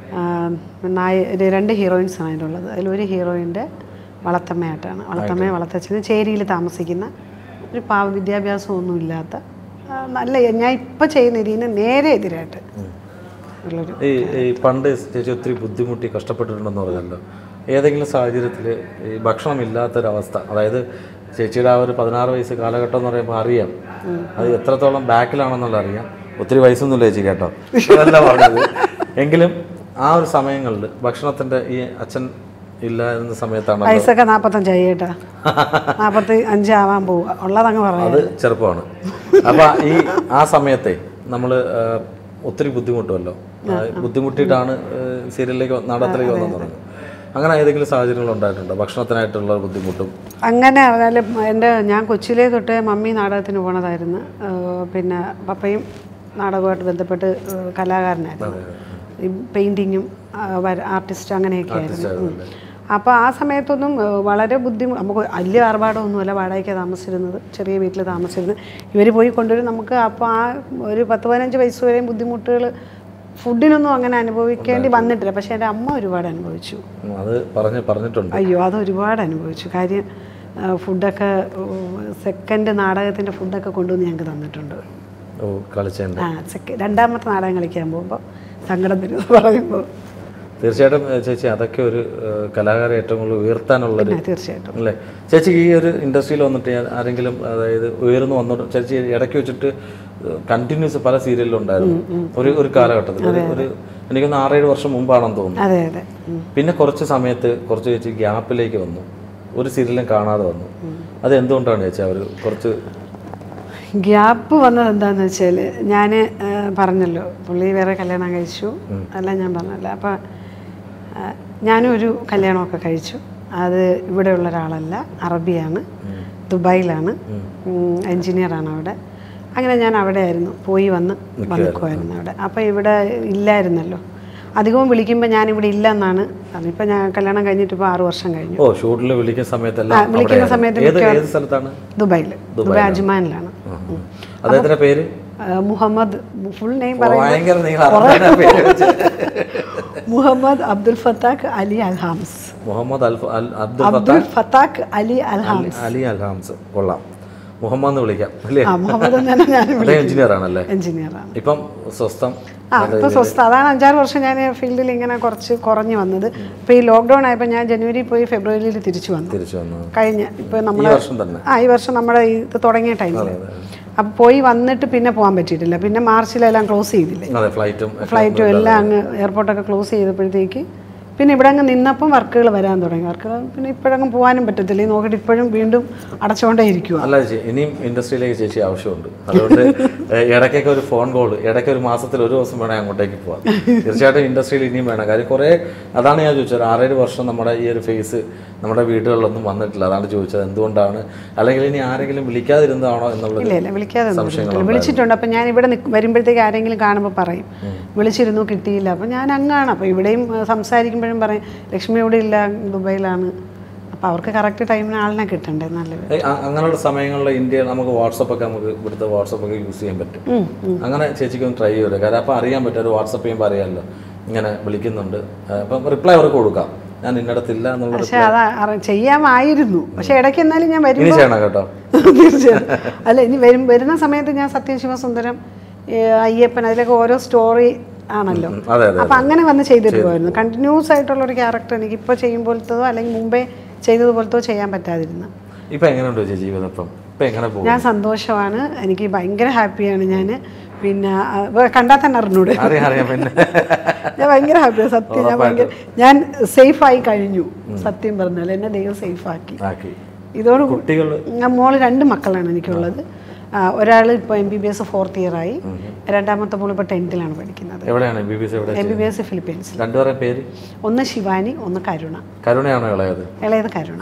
Speaker 1: നായ രണ്ട് ഹീറോയിൻസാണ് അതിൻ്റെ ഉള്ളത്. അതിലൊരു ഹീറോയിൻ്റെ വളത്തമ്മയായിട്ടാണ്. വളത്തമ്മയെ വളത്തച്ഛന് ചേരിയിൽ താമസിക്കുന്ന ഒരു പാവ വിദ്യാഭ്യാസമൊന്നും ഇല്ലാത്ത നല്ല, ഞാൻ ഇപ്പം ചെയ്യുന്ന ഇതിന് നേരെ എതിരായിട്ട് ഉള്ളൊരു.
Speaker 2: ഈ ഈ പണ്ട് ചേച്ചി ഒത്തിരി ബുദ്ധിമുട്ടി കഷ്ടപ്പെട്ടിട്ടുണ്ടെന്ന് പറഞ്ഞല്ലോ. ഏതെങ്കിലും സാഹചര്യത്തിൽ ഈ ഭക്ഷണം ഇല്ലാത്തൊരവസ്ഥ, അതായത് ചേച്ചിയുടെ ആ ഒരു പതിനാറ് വയസ്സ് കാലഘട്ടം എന്ന് പറയുമ്പോൾ അറിയാം അത് എത്രത്തോളം ബാക്കിലാണെന്നുള്ള അറിയാം. ഒത്തിരി വയസ്സൊന്നുമില്ല ചേച്ചി കേട്ടോ, അതല്ല പറഞ്ഞത്. എങ്കിലും ആ ഒരു സമയങ്ങളിൽ ഭക്ഷണത്തിൻ്റെ ഈ അച്ഛൻ ഇല്ല എന്ന സമയത്താണ്.
Speaker 1: വയസ്സൊക്കെ നാൽപ്പത്തഞ്ചായി കേട്ടാ, നാൽപ്പത്തി അഞ്ചാവാൻ പോവുക ഉള്ളതങ്ങ് പറയാം.
Speaker 2: അത് ചെറുപ്പമാണ്. അപ്പം ഈ ആ സമയത്തെ നമ്മൾ ഒത്തിരി ബുദ്ധിമുട്ടുമല്ലോ, ബുദ്ധിമുട്ടിയിട്ടാണ് സീരിയലിലേക്ക് നാടകത്തിലേക്ക് വന്നെന്ന് പറഞ്ഞു. അങ്ങനെ ഏതെങ്കിലും സാഹചര്യങ്ങൾ ഉണ്ടായിട്ടുണ്ടോ ഭക്ഷണത്തിനായിട്ടുള്ള ബുദ്ധിമുട്ടും? അങ്ങനെ
Speaker 1: പറഞ്ഞാൽ എൻ്റെ ഞാൻ കൊച്ചിയിലേ തൊട്ടേ മമ്മി നാടകത്തിന് പോണതായിരുന്നു. പിന്നെ പപ്പയും നാടകമായിട്ട് ബന്ധപ്പെട്ട് കലാകാരനായിരുന്നു. ഈ പെയിൻറ്റിങ്ങും ആർട്ടിസ്റ്റ് അങ്ങനെയൊക്കെ ആയിരുന്നു. അപ്പോൾ ആ സമയത്തൊന്നും വളരെ ബുദ്ധിമുട്ട്, നമുക്ക് വലിയ ആർഭാടമൊന്നുമല്ല, വാടകയ്ക്ക് താമസിച്ചിരുന്നത്, ചെറിയ വീട്ടിൽ താമസിച്ചിരുന്നത്. ഇവർ പോയി കൊണ്ടുവരും നമുക്ക്. അപ്പോൾ ആ ഒരു പത്ത് പതിനഞ്ച് വയസ്സ് വരെയും ബുദ്ധിമുട്ടുകൾ ഫുഡിനൊന്നും അങ്ങനെ അനുഭവിക്കേണ്ടി വന്നിട്ടില്ല. പക്ഷേ എൻ്റെ അമ്മ ഒരുപാട് അനുഭവിച്ചു.
Speaker 2: അത് പറഞ്ഞ് പറഞ്ഞിട്ടുണ്ട്.
Speaker 1: അയ്യോ അത് ഒരുപാട് അനുഭവിച്ചു. കാര്യം ഫുഡൊക്കെ സെക്കൻഡ് നാടകത്തിൻ്റെ ഫുഡൊക്കെ കൊണ്ടുവന്ന് ഞങ്ങൾക്ക് തന്നിട്ടുണ്ട്.
Speaker 2: ഓ കളിച്ചുണ്ട്.
Speaker 1: ആ സെക്ക രണ്ടാമത്തെ നാടകം കളിക്കാൻ പോകുമ്പോൾ സങ്കടം വരുന്നത് പറയുമ്പോൾ
Speaker 2: തീർച്ചയായിട്ടും ചേച്ചി അതൊക്കെ ഒരു കലാകാരെ ഏറ്റവും കൂടുതൽ ഉയർത്താനുള്ളൊരു.
Speaker 1: തീർച്ചയായിട്ടും
Speaker 2: അല്ലേ ചേച്ചി ഈ ഒരു ഇൻഡസ്ട്രിയിൽ വന്നിട്ട് ആരെങ്കിലും അതായത് ഉയർന്നു വന്നോട്ട് ചേച്ചി ഇടയ്ക്ക് വെച്ചിട്ട് കണ്ടിന്യൂസ് പല സീരിയലിലും ഉണ്ടായിരുന്നു ഒരു ഒരു കാലഘട്ടത്തിൽ. ഒരു എനിക്കൊന്ന് ആറേഴ് വർഷം മുമ്പാണെന്ന് തോന്നുന്നു.
Speaker 1: അതെ അതെ.
Speaker 2: പിന്നെ കുറച്ച് സമയത്ത് കുറച്ച് ചേച്ചി ഗ്യാപ്പിലേക്ക് വന്നു, ഒരു സീരിയലും കാണാതെ വന്നു. അത് എന്തുകൊണ്ടാണ് ചേച്ചി അവർ കുറച്ച്
Speaker 1: ഗ്യാപ്പ് വന്നത്? എന്താണെന്ന് വെച്ചാൽ ഞാൻ പറഞ്ഞല്ലോ പുള്ളി വേറെ കല്യാണം കഴിച്ചു അല്ല ഞാൻ പറഞ്ഞല്ലോ. അപ്പം ഞാനും ഒരു കല്യാണമൊക്കെ കഴിച്ചു. അത് ഇവിടെയുള്ള ഒരാളല്ല, അറബിയാണ്, ദുബായിലാണ്, എൻജിനീയറാണ് അവിടെ. അങ്ങനെ ഞാൻ അവിടെ ആയിരുന്നു, പോയി വന്ന് വന്നിക്കുമായിരുന്നു അവിടെ. അപ്പോൾ ഇവിടെ ഇല്ലായിരുന്നല്ലോ, അധികവും വിളിക്കുമ്പോൾ ഞാനിവിടെ ഇല്ല എന്നാണ്. അതിപ്പോൾ ഞാൻ കല്യാണം കഴിഞ്ഞിട്ട് ഇപ്പോൾ ആറു വർഷം കഴിഞ്ഞു.
Speaker 2: ഓ ഷൂട്ടിൽ വിളിക്കുന്ന സമയത്ത്
Speaker 1: വിളിക്കുന്ന സമയത്ത്
Speaker 2: ദുബായിൽ,
Speaker 1: ദുബായ് അജ്മാനിലാണ്.
Speaker 2: അദ്ദേഹത്തിന്റെ പേര്
Speaker 1: മുഹമ്മദ്, ഫുൾ നെയിം പറയുന്നത് മുഹമ്മദ് അബ്ദുൽ ഫത്താഖ് അലി അൽഹാംസ്.
Speaker 2: മുഹമ്മദ്
Speaker 1: അബ്ദുൽ ഫത്താഖ് അലി അൽഹാംസ്.
Speaker 2: അലി അൽഹാംസ് കൊള്ളാം. മുഹമ്മദ് വിളിക്കാം അല്ലേ?
Speaker 1: മുഹമ്മദ്
Speaker 2: എഞ്ചിനീയർ ആണല്ലേ?
Speaker 1: എഞ്ചിനീയറാണ്.
Speaker 2: ഇപ്പം സ്വസ്ഥം.
Speaker 1: ആ ഇപ്പം സ്വസ്ഥം. അതാണ് അഞ്ചാറ് വർഷം ഞാൻ ഫീൽഡിൽ ഇങ്ങനെ കുറച്ച് കുറഞ്ഞു വന്നത്. ഇപ്പോൾ ഈ ലോക്ക്ഡൗൺ ആയപ്പോൾ ഞാൻ ജനുവരി പോയി ഫെബ്രുവരിയിൽ തിരിച്ചു വന്നു.
Speaker 2: തിരിച്ചു വന്നു
Speaker 1: കഴിഞ്ഞ ഇപ്പം നമ്മൾ ആ ഈ വർഷം നമ്മുടെ ഇത് തുടങ്ങിയ ടൈമിൽ. അപ്പോൾ പോയി വന്നിട്ട് പിന്നെ പോകാൻ പറ്റിയിട്ടില്ല. പിന്നെ മാർച്ചിലെല്ലാം ക്ലോസ് ചെയ്തില്ലേ,
Speaker 2: ഫ്ലൈറ്റും
Speaker 1: ഫ്ലൈറ്റും എല്ലാം അങ്ങ് എയർപോർട്ടൊക്കെ ക്ലോസ് ചെയ്തപ്പോഴത്തേക്ക് പിന്നെ ഇവിടെ അങ്ങ് നിന്നപ്പം വർക്കുകൾ വരാൻ തുടങ്ങി. വർക്കുകൾ പിന്നെ ഇപ്പോഴങ്ങ് പോകാനും പറ്റത്തില്ല. ഈ നോക്കിയിട്ട് ഇപ്പോഴും വീണ്ടും അടച്ചുകൊണ്ടേ ഇരിക്കുക.
Speaker 2: അല്ല ചേച്ചി, ഇനിയും ഇൻഡസ്ട്രിയിലേക്ക് ചേച്ചി ആവശ്യമുണ്ട്. അതുകൊണ്ട് ഇടയ്ക്കൊക്കെ ഒരു ഫോൺ കോൾ, ഇടയ്ക്ക് ഒരു മാസത്തിൽ ഒരു ദിവസം വേണേൽ അങ്ങോട്ടേക്ക് പോകാം. തീർച്ചയായിട്ടും ഇൻഡസ്ട്രിയിൽ ഇനിയും വേണം. കാര്യം കുറേ, അതാണ് ഞാൻ ചോദിച്ചത്, ആറേഴ് വർഷം നമ്മുടെ ഈ ഒരു ഫേസ് നമ്മുടെ വീടുകളിലൊന്നും വന്നിട്ടില്ല. അതാണ് ചോദിച്ചത് എന്തുകൊണ്ടാണ്, അല്ലെങ്കിൽ ഇനി ആരെങ്കിലും വിളിക്കാതിരുന്നതാണോ എന്നുള്ളത്.
Speaker 1: ഇല്ല ഇല്ല, വിളിക്കാതെ വിളിച്ചിട്ടുണ്ട്. അപ്പം ഞാൻ ഇവിടെ വരുമ്പോഴത്തേക്ക് ആരെങ്കിലും കാണുമ്പോൾ പറയും വിളിച്ചിരുന്നു കിട്ടിയില്ല. അപ്പം ഞാൻ അങ്ങാണ്. അപ്പോൾ ഇവിടെയും സംസാരിക്കുമ്പോഴും പറയും ലക്ഷ്മി ഇവിടെ ഇല്ല, ദുബൈയിലാണ്. അപ്പോൾ അവർക്ക് കറക്റ്റ് ടൈമിന് ആളിനെ കിട്ടണ്ടേ. നല്ലത്
Speaker 2: അങ്ങനെയുള്ള സമയങ്ങളിൽ ഇന്ത്യയിൽ നമുക്ക് വാട്സപ്പൊക്കെ നമുക്ക് ഇവിടുത്തെ വാട്സപ്പൊക്കെ യൂസ് ചെയ്യാൻ പറ്റും. അങ്ങനെ ചേച്ചിക്ക് ഒന്ന് ട്രൈ ചെയ്തത്. കാരണം അപ്പം അറിയാൻ പറ്റും, ഒരു വാട്സപ്പ് ചെയ്യുമ്പോൾ അറിയാമല്ലോ ഇങ്ങനെ വിളിക്കുന്നുണ്ട്, അപ്പം റിപ്ലൈ അവർക്ക് കൊടുക്കാം, ഞാൻ ഇന്നടത്തില്ല എന്നുള്ള.
Speaker 1: പക്ഷെ അത് ചെയ്യാമായിരുന്നു. പക്ഷെ ഇടയ്ക്ക് എന്നാലും ഞാൻ വരും
Speaker 2: ചെയ്യണം കേട്ടോ.
Speaker 1: തീർച്ചയായും. അല്ല, ഇനി വരും വരുന്ന സമയത്ത് ഞാൻ സത്യശിവസുന്ദരം, അയ്യപ്പൻ, അതിലൊക്കെ ഓരോ സ്റ്റോറി ആണല്ലോ. അപ്പം അങ്ങനെ വന്ന് ചെയ്തിട്ട് പോയിരുന്നു. കണ്ടിന്യൂസ് ആയിട്ടുള്ള ഒരു ക്യാരക്ടർ എനിക്ക് ഇപ്പോൾ ചെയ്യുമ്പോഴത്തതോ അല്ലെങ്കിൽ മുമ്പേ ചെയ്തതുപോലത്തോ ചെയ്യാൻ പറ്റാതിരുന്നു.
Speaker 2: ഇപ്പം എങ്ങനെയുണ്ടോ ജീവിതം? ഇപ്പം ഇപ്പം എങ്ങനെ പോകും?
Speaker 1: ഞാൻ സന്തോഷമാണ്, എനിക്ക് ഭയങ്കര ഹാപ്പിയാണ്. ഞാൻ പിന്നെ കണ്ടാൽ തന്നെ അറിഞ്ഞൂടെ, ഞാൻ ഭയങ്കര ഹാപ്പിയാണ് സത്യം. ഞാൻ ഭയങ്കര ഞാൻ സേഫായി കഴിഞ്ഞു. സത്യം പറഞ്ഞാൽ എന്നെ ദൈവം സേഫാക്കി. ഇതോട് കുട്ടികൾ, മോള് രണ്ട് മക്കളാണ് എനിക്കുള്ളത്. ഒരാൾ ഇപ്പോൾ M B B S fourth year ആയി, രണ്ടാമത്തെ മോൾ ഇപ്പോൾ ടെൻത്തിലാണ് പഠിക്കുന്നത്. M B B S Philippines.
Speaker 2: പേര്
Speaker 1: ഒന്ന് ശിവാനി, ഒന്ന് കരുണ.
Speaker 2: കരുണയാണോ ഇളയത്?
Speaker 1: ഇളയത് കരുണ.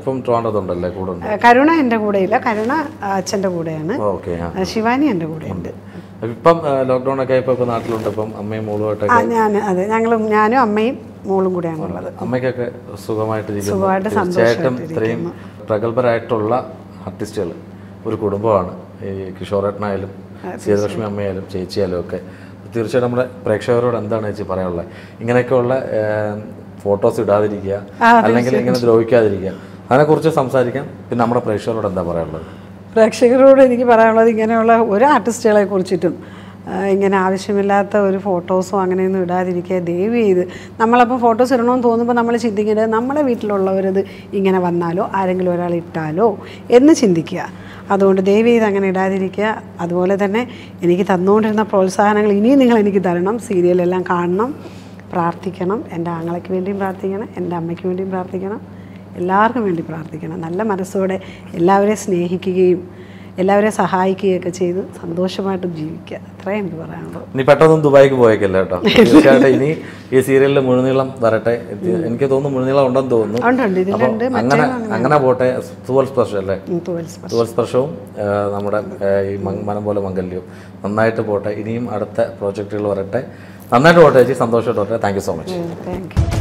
Speaker 1: കരുണ എൻ്റെ കൂടെ ഇല്ല, കരുണ അച്ഛൻ്റെ കൂടെയാണ്. ശിവാനി എൻ്റെ കൂടെ ഉണ്ട്.
Speaker 2: ഇപ്പം ലോക്ക്ഡൗൺ ഒക്കെ ഇപ്പൊ നാട്ടിലുണ്ട്. ഇപ്പം അമ്മയും മോളുമായിട്ടൊക്കെ
Speaker 1: ഞാൻ അതെ ഞങ്ങളും ഞാനും അമ്മയും മോളും കൂടെയാണുള്ളത്.
Speaker 2: അമ്മയ്ക്കൊക്കെ സുഖമായിട്ട് സുഖമായിട്ട്
Speaker 1: സന്തോഷമായിട്ടും
Speaker 2: ഇത്രയും പ്രഗത്ഭരായിട്ടുള്ള ആർട്ടിസ്റ്റുകൾ ഒരു കുടുംബമാണ്. ഈ കിഷോറേട്ടനായാലും സീതലക്ഷ്മി അമ്മയായാലും ചേച്ചിയായാലും ഒക്കെ. തീർച്ചയായിട്ടും നമ്മുടെ പ്രേക്ഷകരോട് എന്താണ് ചേച്ചി പറയാനുള്ളത്? ഇങ്ങനെയൊക്കെയുള്ള ഫോട്ടോസ് ഇടാതിരിക്കുക, അല്ലെങ്കിൽ ഇങ്ങനെ ദ്രോഹിക്കാതിരിക്കുക, അതിനെക്കുറിച്ച് സംസാരിക്കാം. പിന്നെ നമ്മുടെ പ്രേക്ഷകരോട് എന്താ പറയാനുള്ളത്?
Speaker 1: പ്രേക്ഷകരോട് എനിക്ക് പറയാനുള്ളത്, ഇങ്ങനെയുള്ള ഒരു ആർട്ടിസ്റ്റുകളെ കുറിച്ചിട്ടും ഇങ്ങനെ ആവശ്യമില്ലാത്ത ഒരു ഫോട്ടോസോ അങ്ങനെയൊന്നും ഇടാതിരിക്കുക ദയവ് ചെയ്ത്. നമ്മളപ്പോൾ ഫോട്ടോസ് ഇടണമെന്ന് തോന്നുമ്പോൾ നമ്മൾ ചിന്തിക്കുന്നത് നമ്മളെ വീട്ടിലുള്ളവരത് ഇങ്ങനെ വന്നാലോ ആരെങ്കിലും ഒരാൾ ഇട്ടാലോ എന്ന് ചിന്തിക്കുക. അതുകൊണ്ട് ദയവ് ചെയ്ത് അങ്ങനെ ഇടാതിരിക്കുക. അതുപോലെ തന്നെ എനിക്ക് തന്നുകൊണ്ടിരുന്ന പ്രോത്സാഹനങ്ങൾ ഇനിയും നിങ്ങൾ എനിക്ക് തരണം. സീരിയലെല്ലാം കാണണം, പ്രാർത്ഥിക്കണം. എൻ്റെ ആങ്ങളയ്ക്ക് വേണ്ടിയും പ്രാർത്ഥിക്കണം, എൻ്റെ അമ്മയ്ക്ക് വേണ്ടിയും പ്രാർത്ഥിക്കണം, എല്ലാവർക്കും വേണ്ടി പ്രാർത്ഥിക്കണം. നല്ല മനസ്സോടെ എല്ലാവരെയും സ്നേഹിക്കുകയും എല്ലാവരെയും സഹായിക്കുകയൊക്കെ ചെയ്ത് സന്തോഷമായിട്ട് ജീവിക്കുക. അത്രയും എനിക്ക് പറയാനുള്ളൂ.
Speaker 2: ഇനി പെട്ടെന്ന് ദുബായിക്ക് പോയേക്കല്ല കേട്ടോ. തീർച്ചയായിട്ടും ഇനി ഈ സീരിയലിൽ മുഴുനീളം വരട്ടെ. എനിക്ക് തോന്നുന്നു മുഴുനീളം ഉണ്ടെന്ന് തോന്നുന്നു. അങ്ങനെ അങ്ങനെ പോട്ടെ. തൂവൽ സ്പർശം അല്ലേ? തൂവൽ സ്പർശവും നമ്മുടെ ഈ മനം പോലെ മംഗല്യവും നന്നായിട്ട് പോട്ടെ. ഇനിയും അടുത്ത പ്രോജക്റ്റുകൾ വരട്ടെ. നന്നായിട്ട് പോട്ടെ ചേച്ചി, സന്തോഷമായിട്ട് പോട്ടെ. Thank you so much.
Speaker 1: Thank U.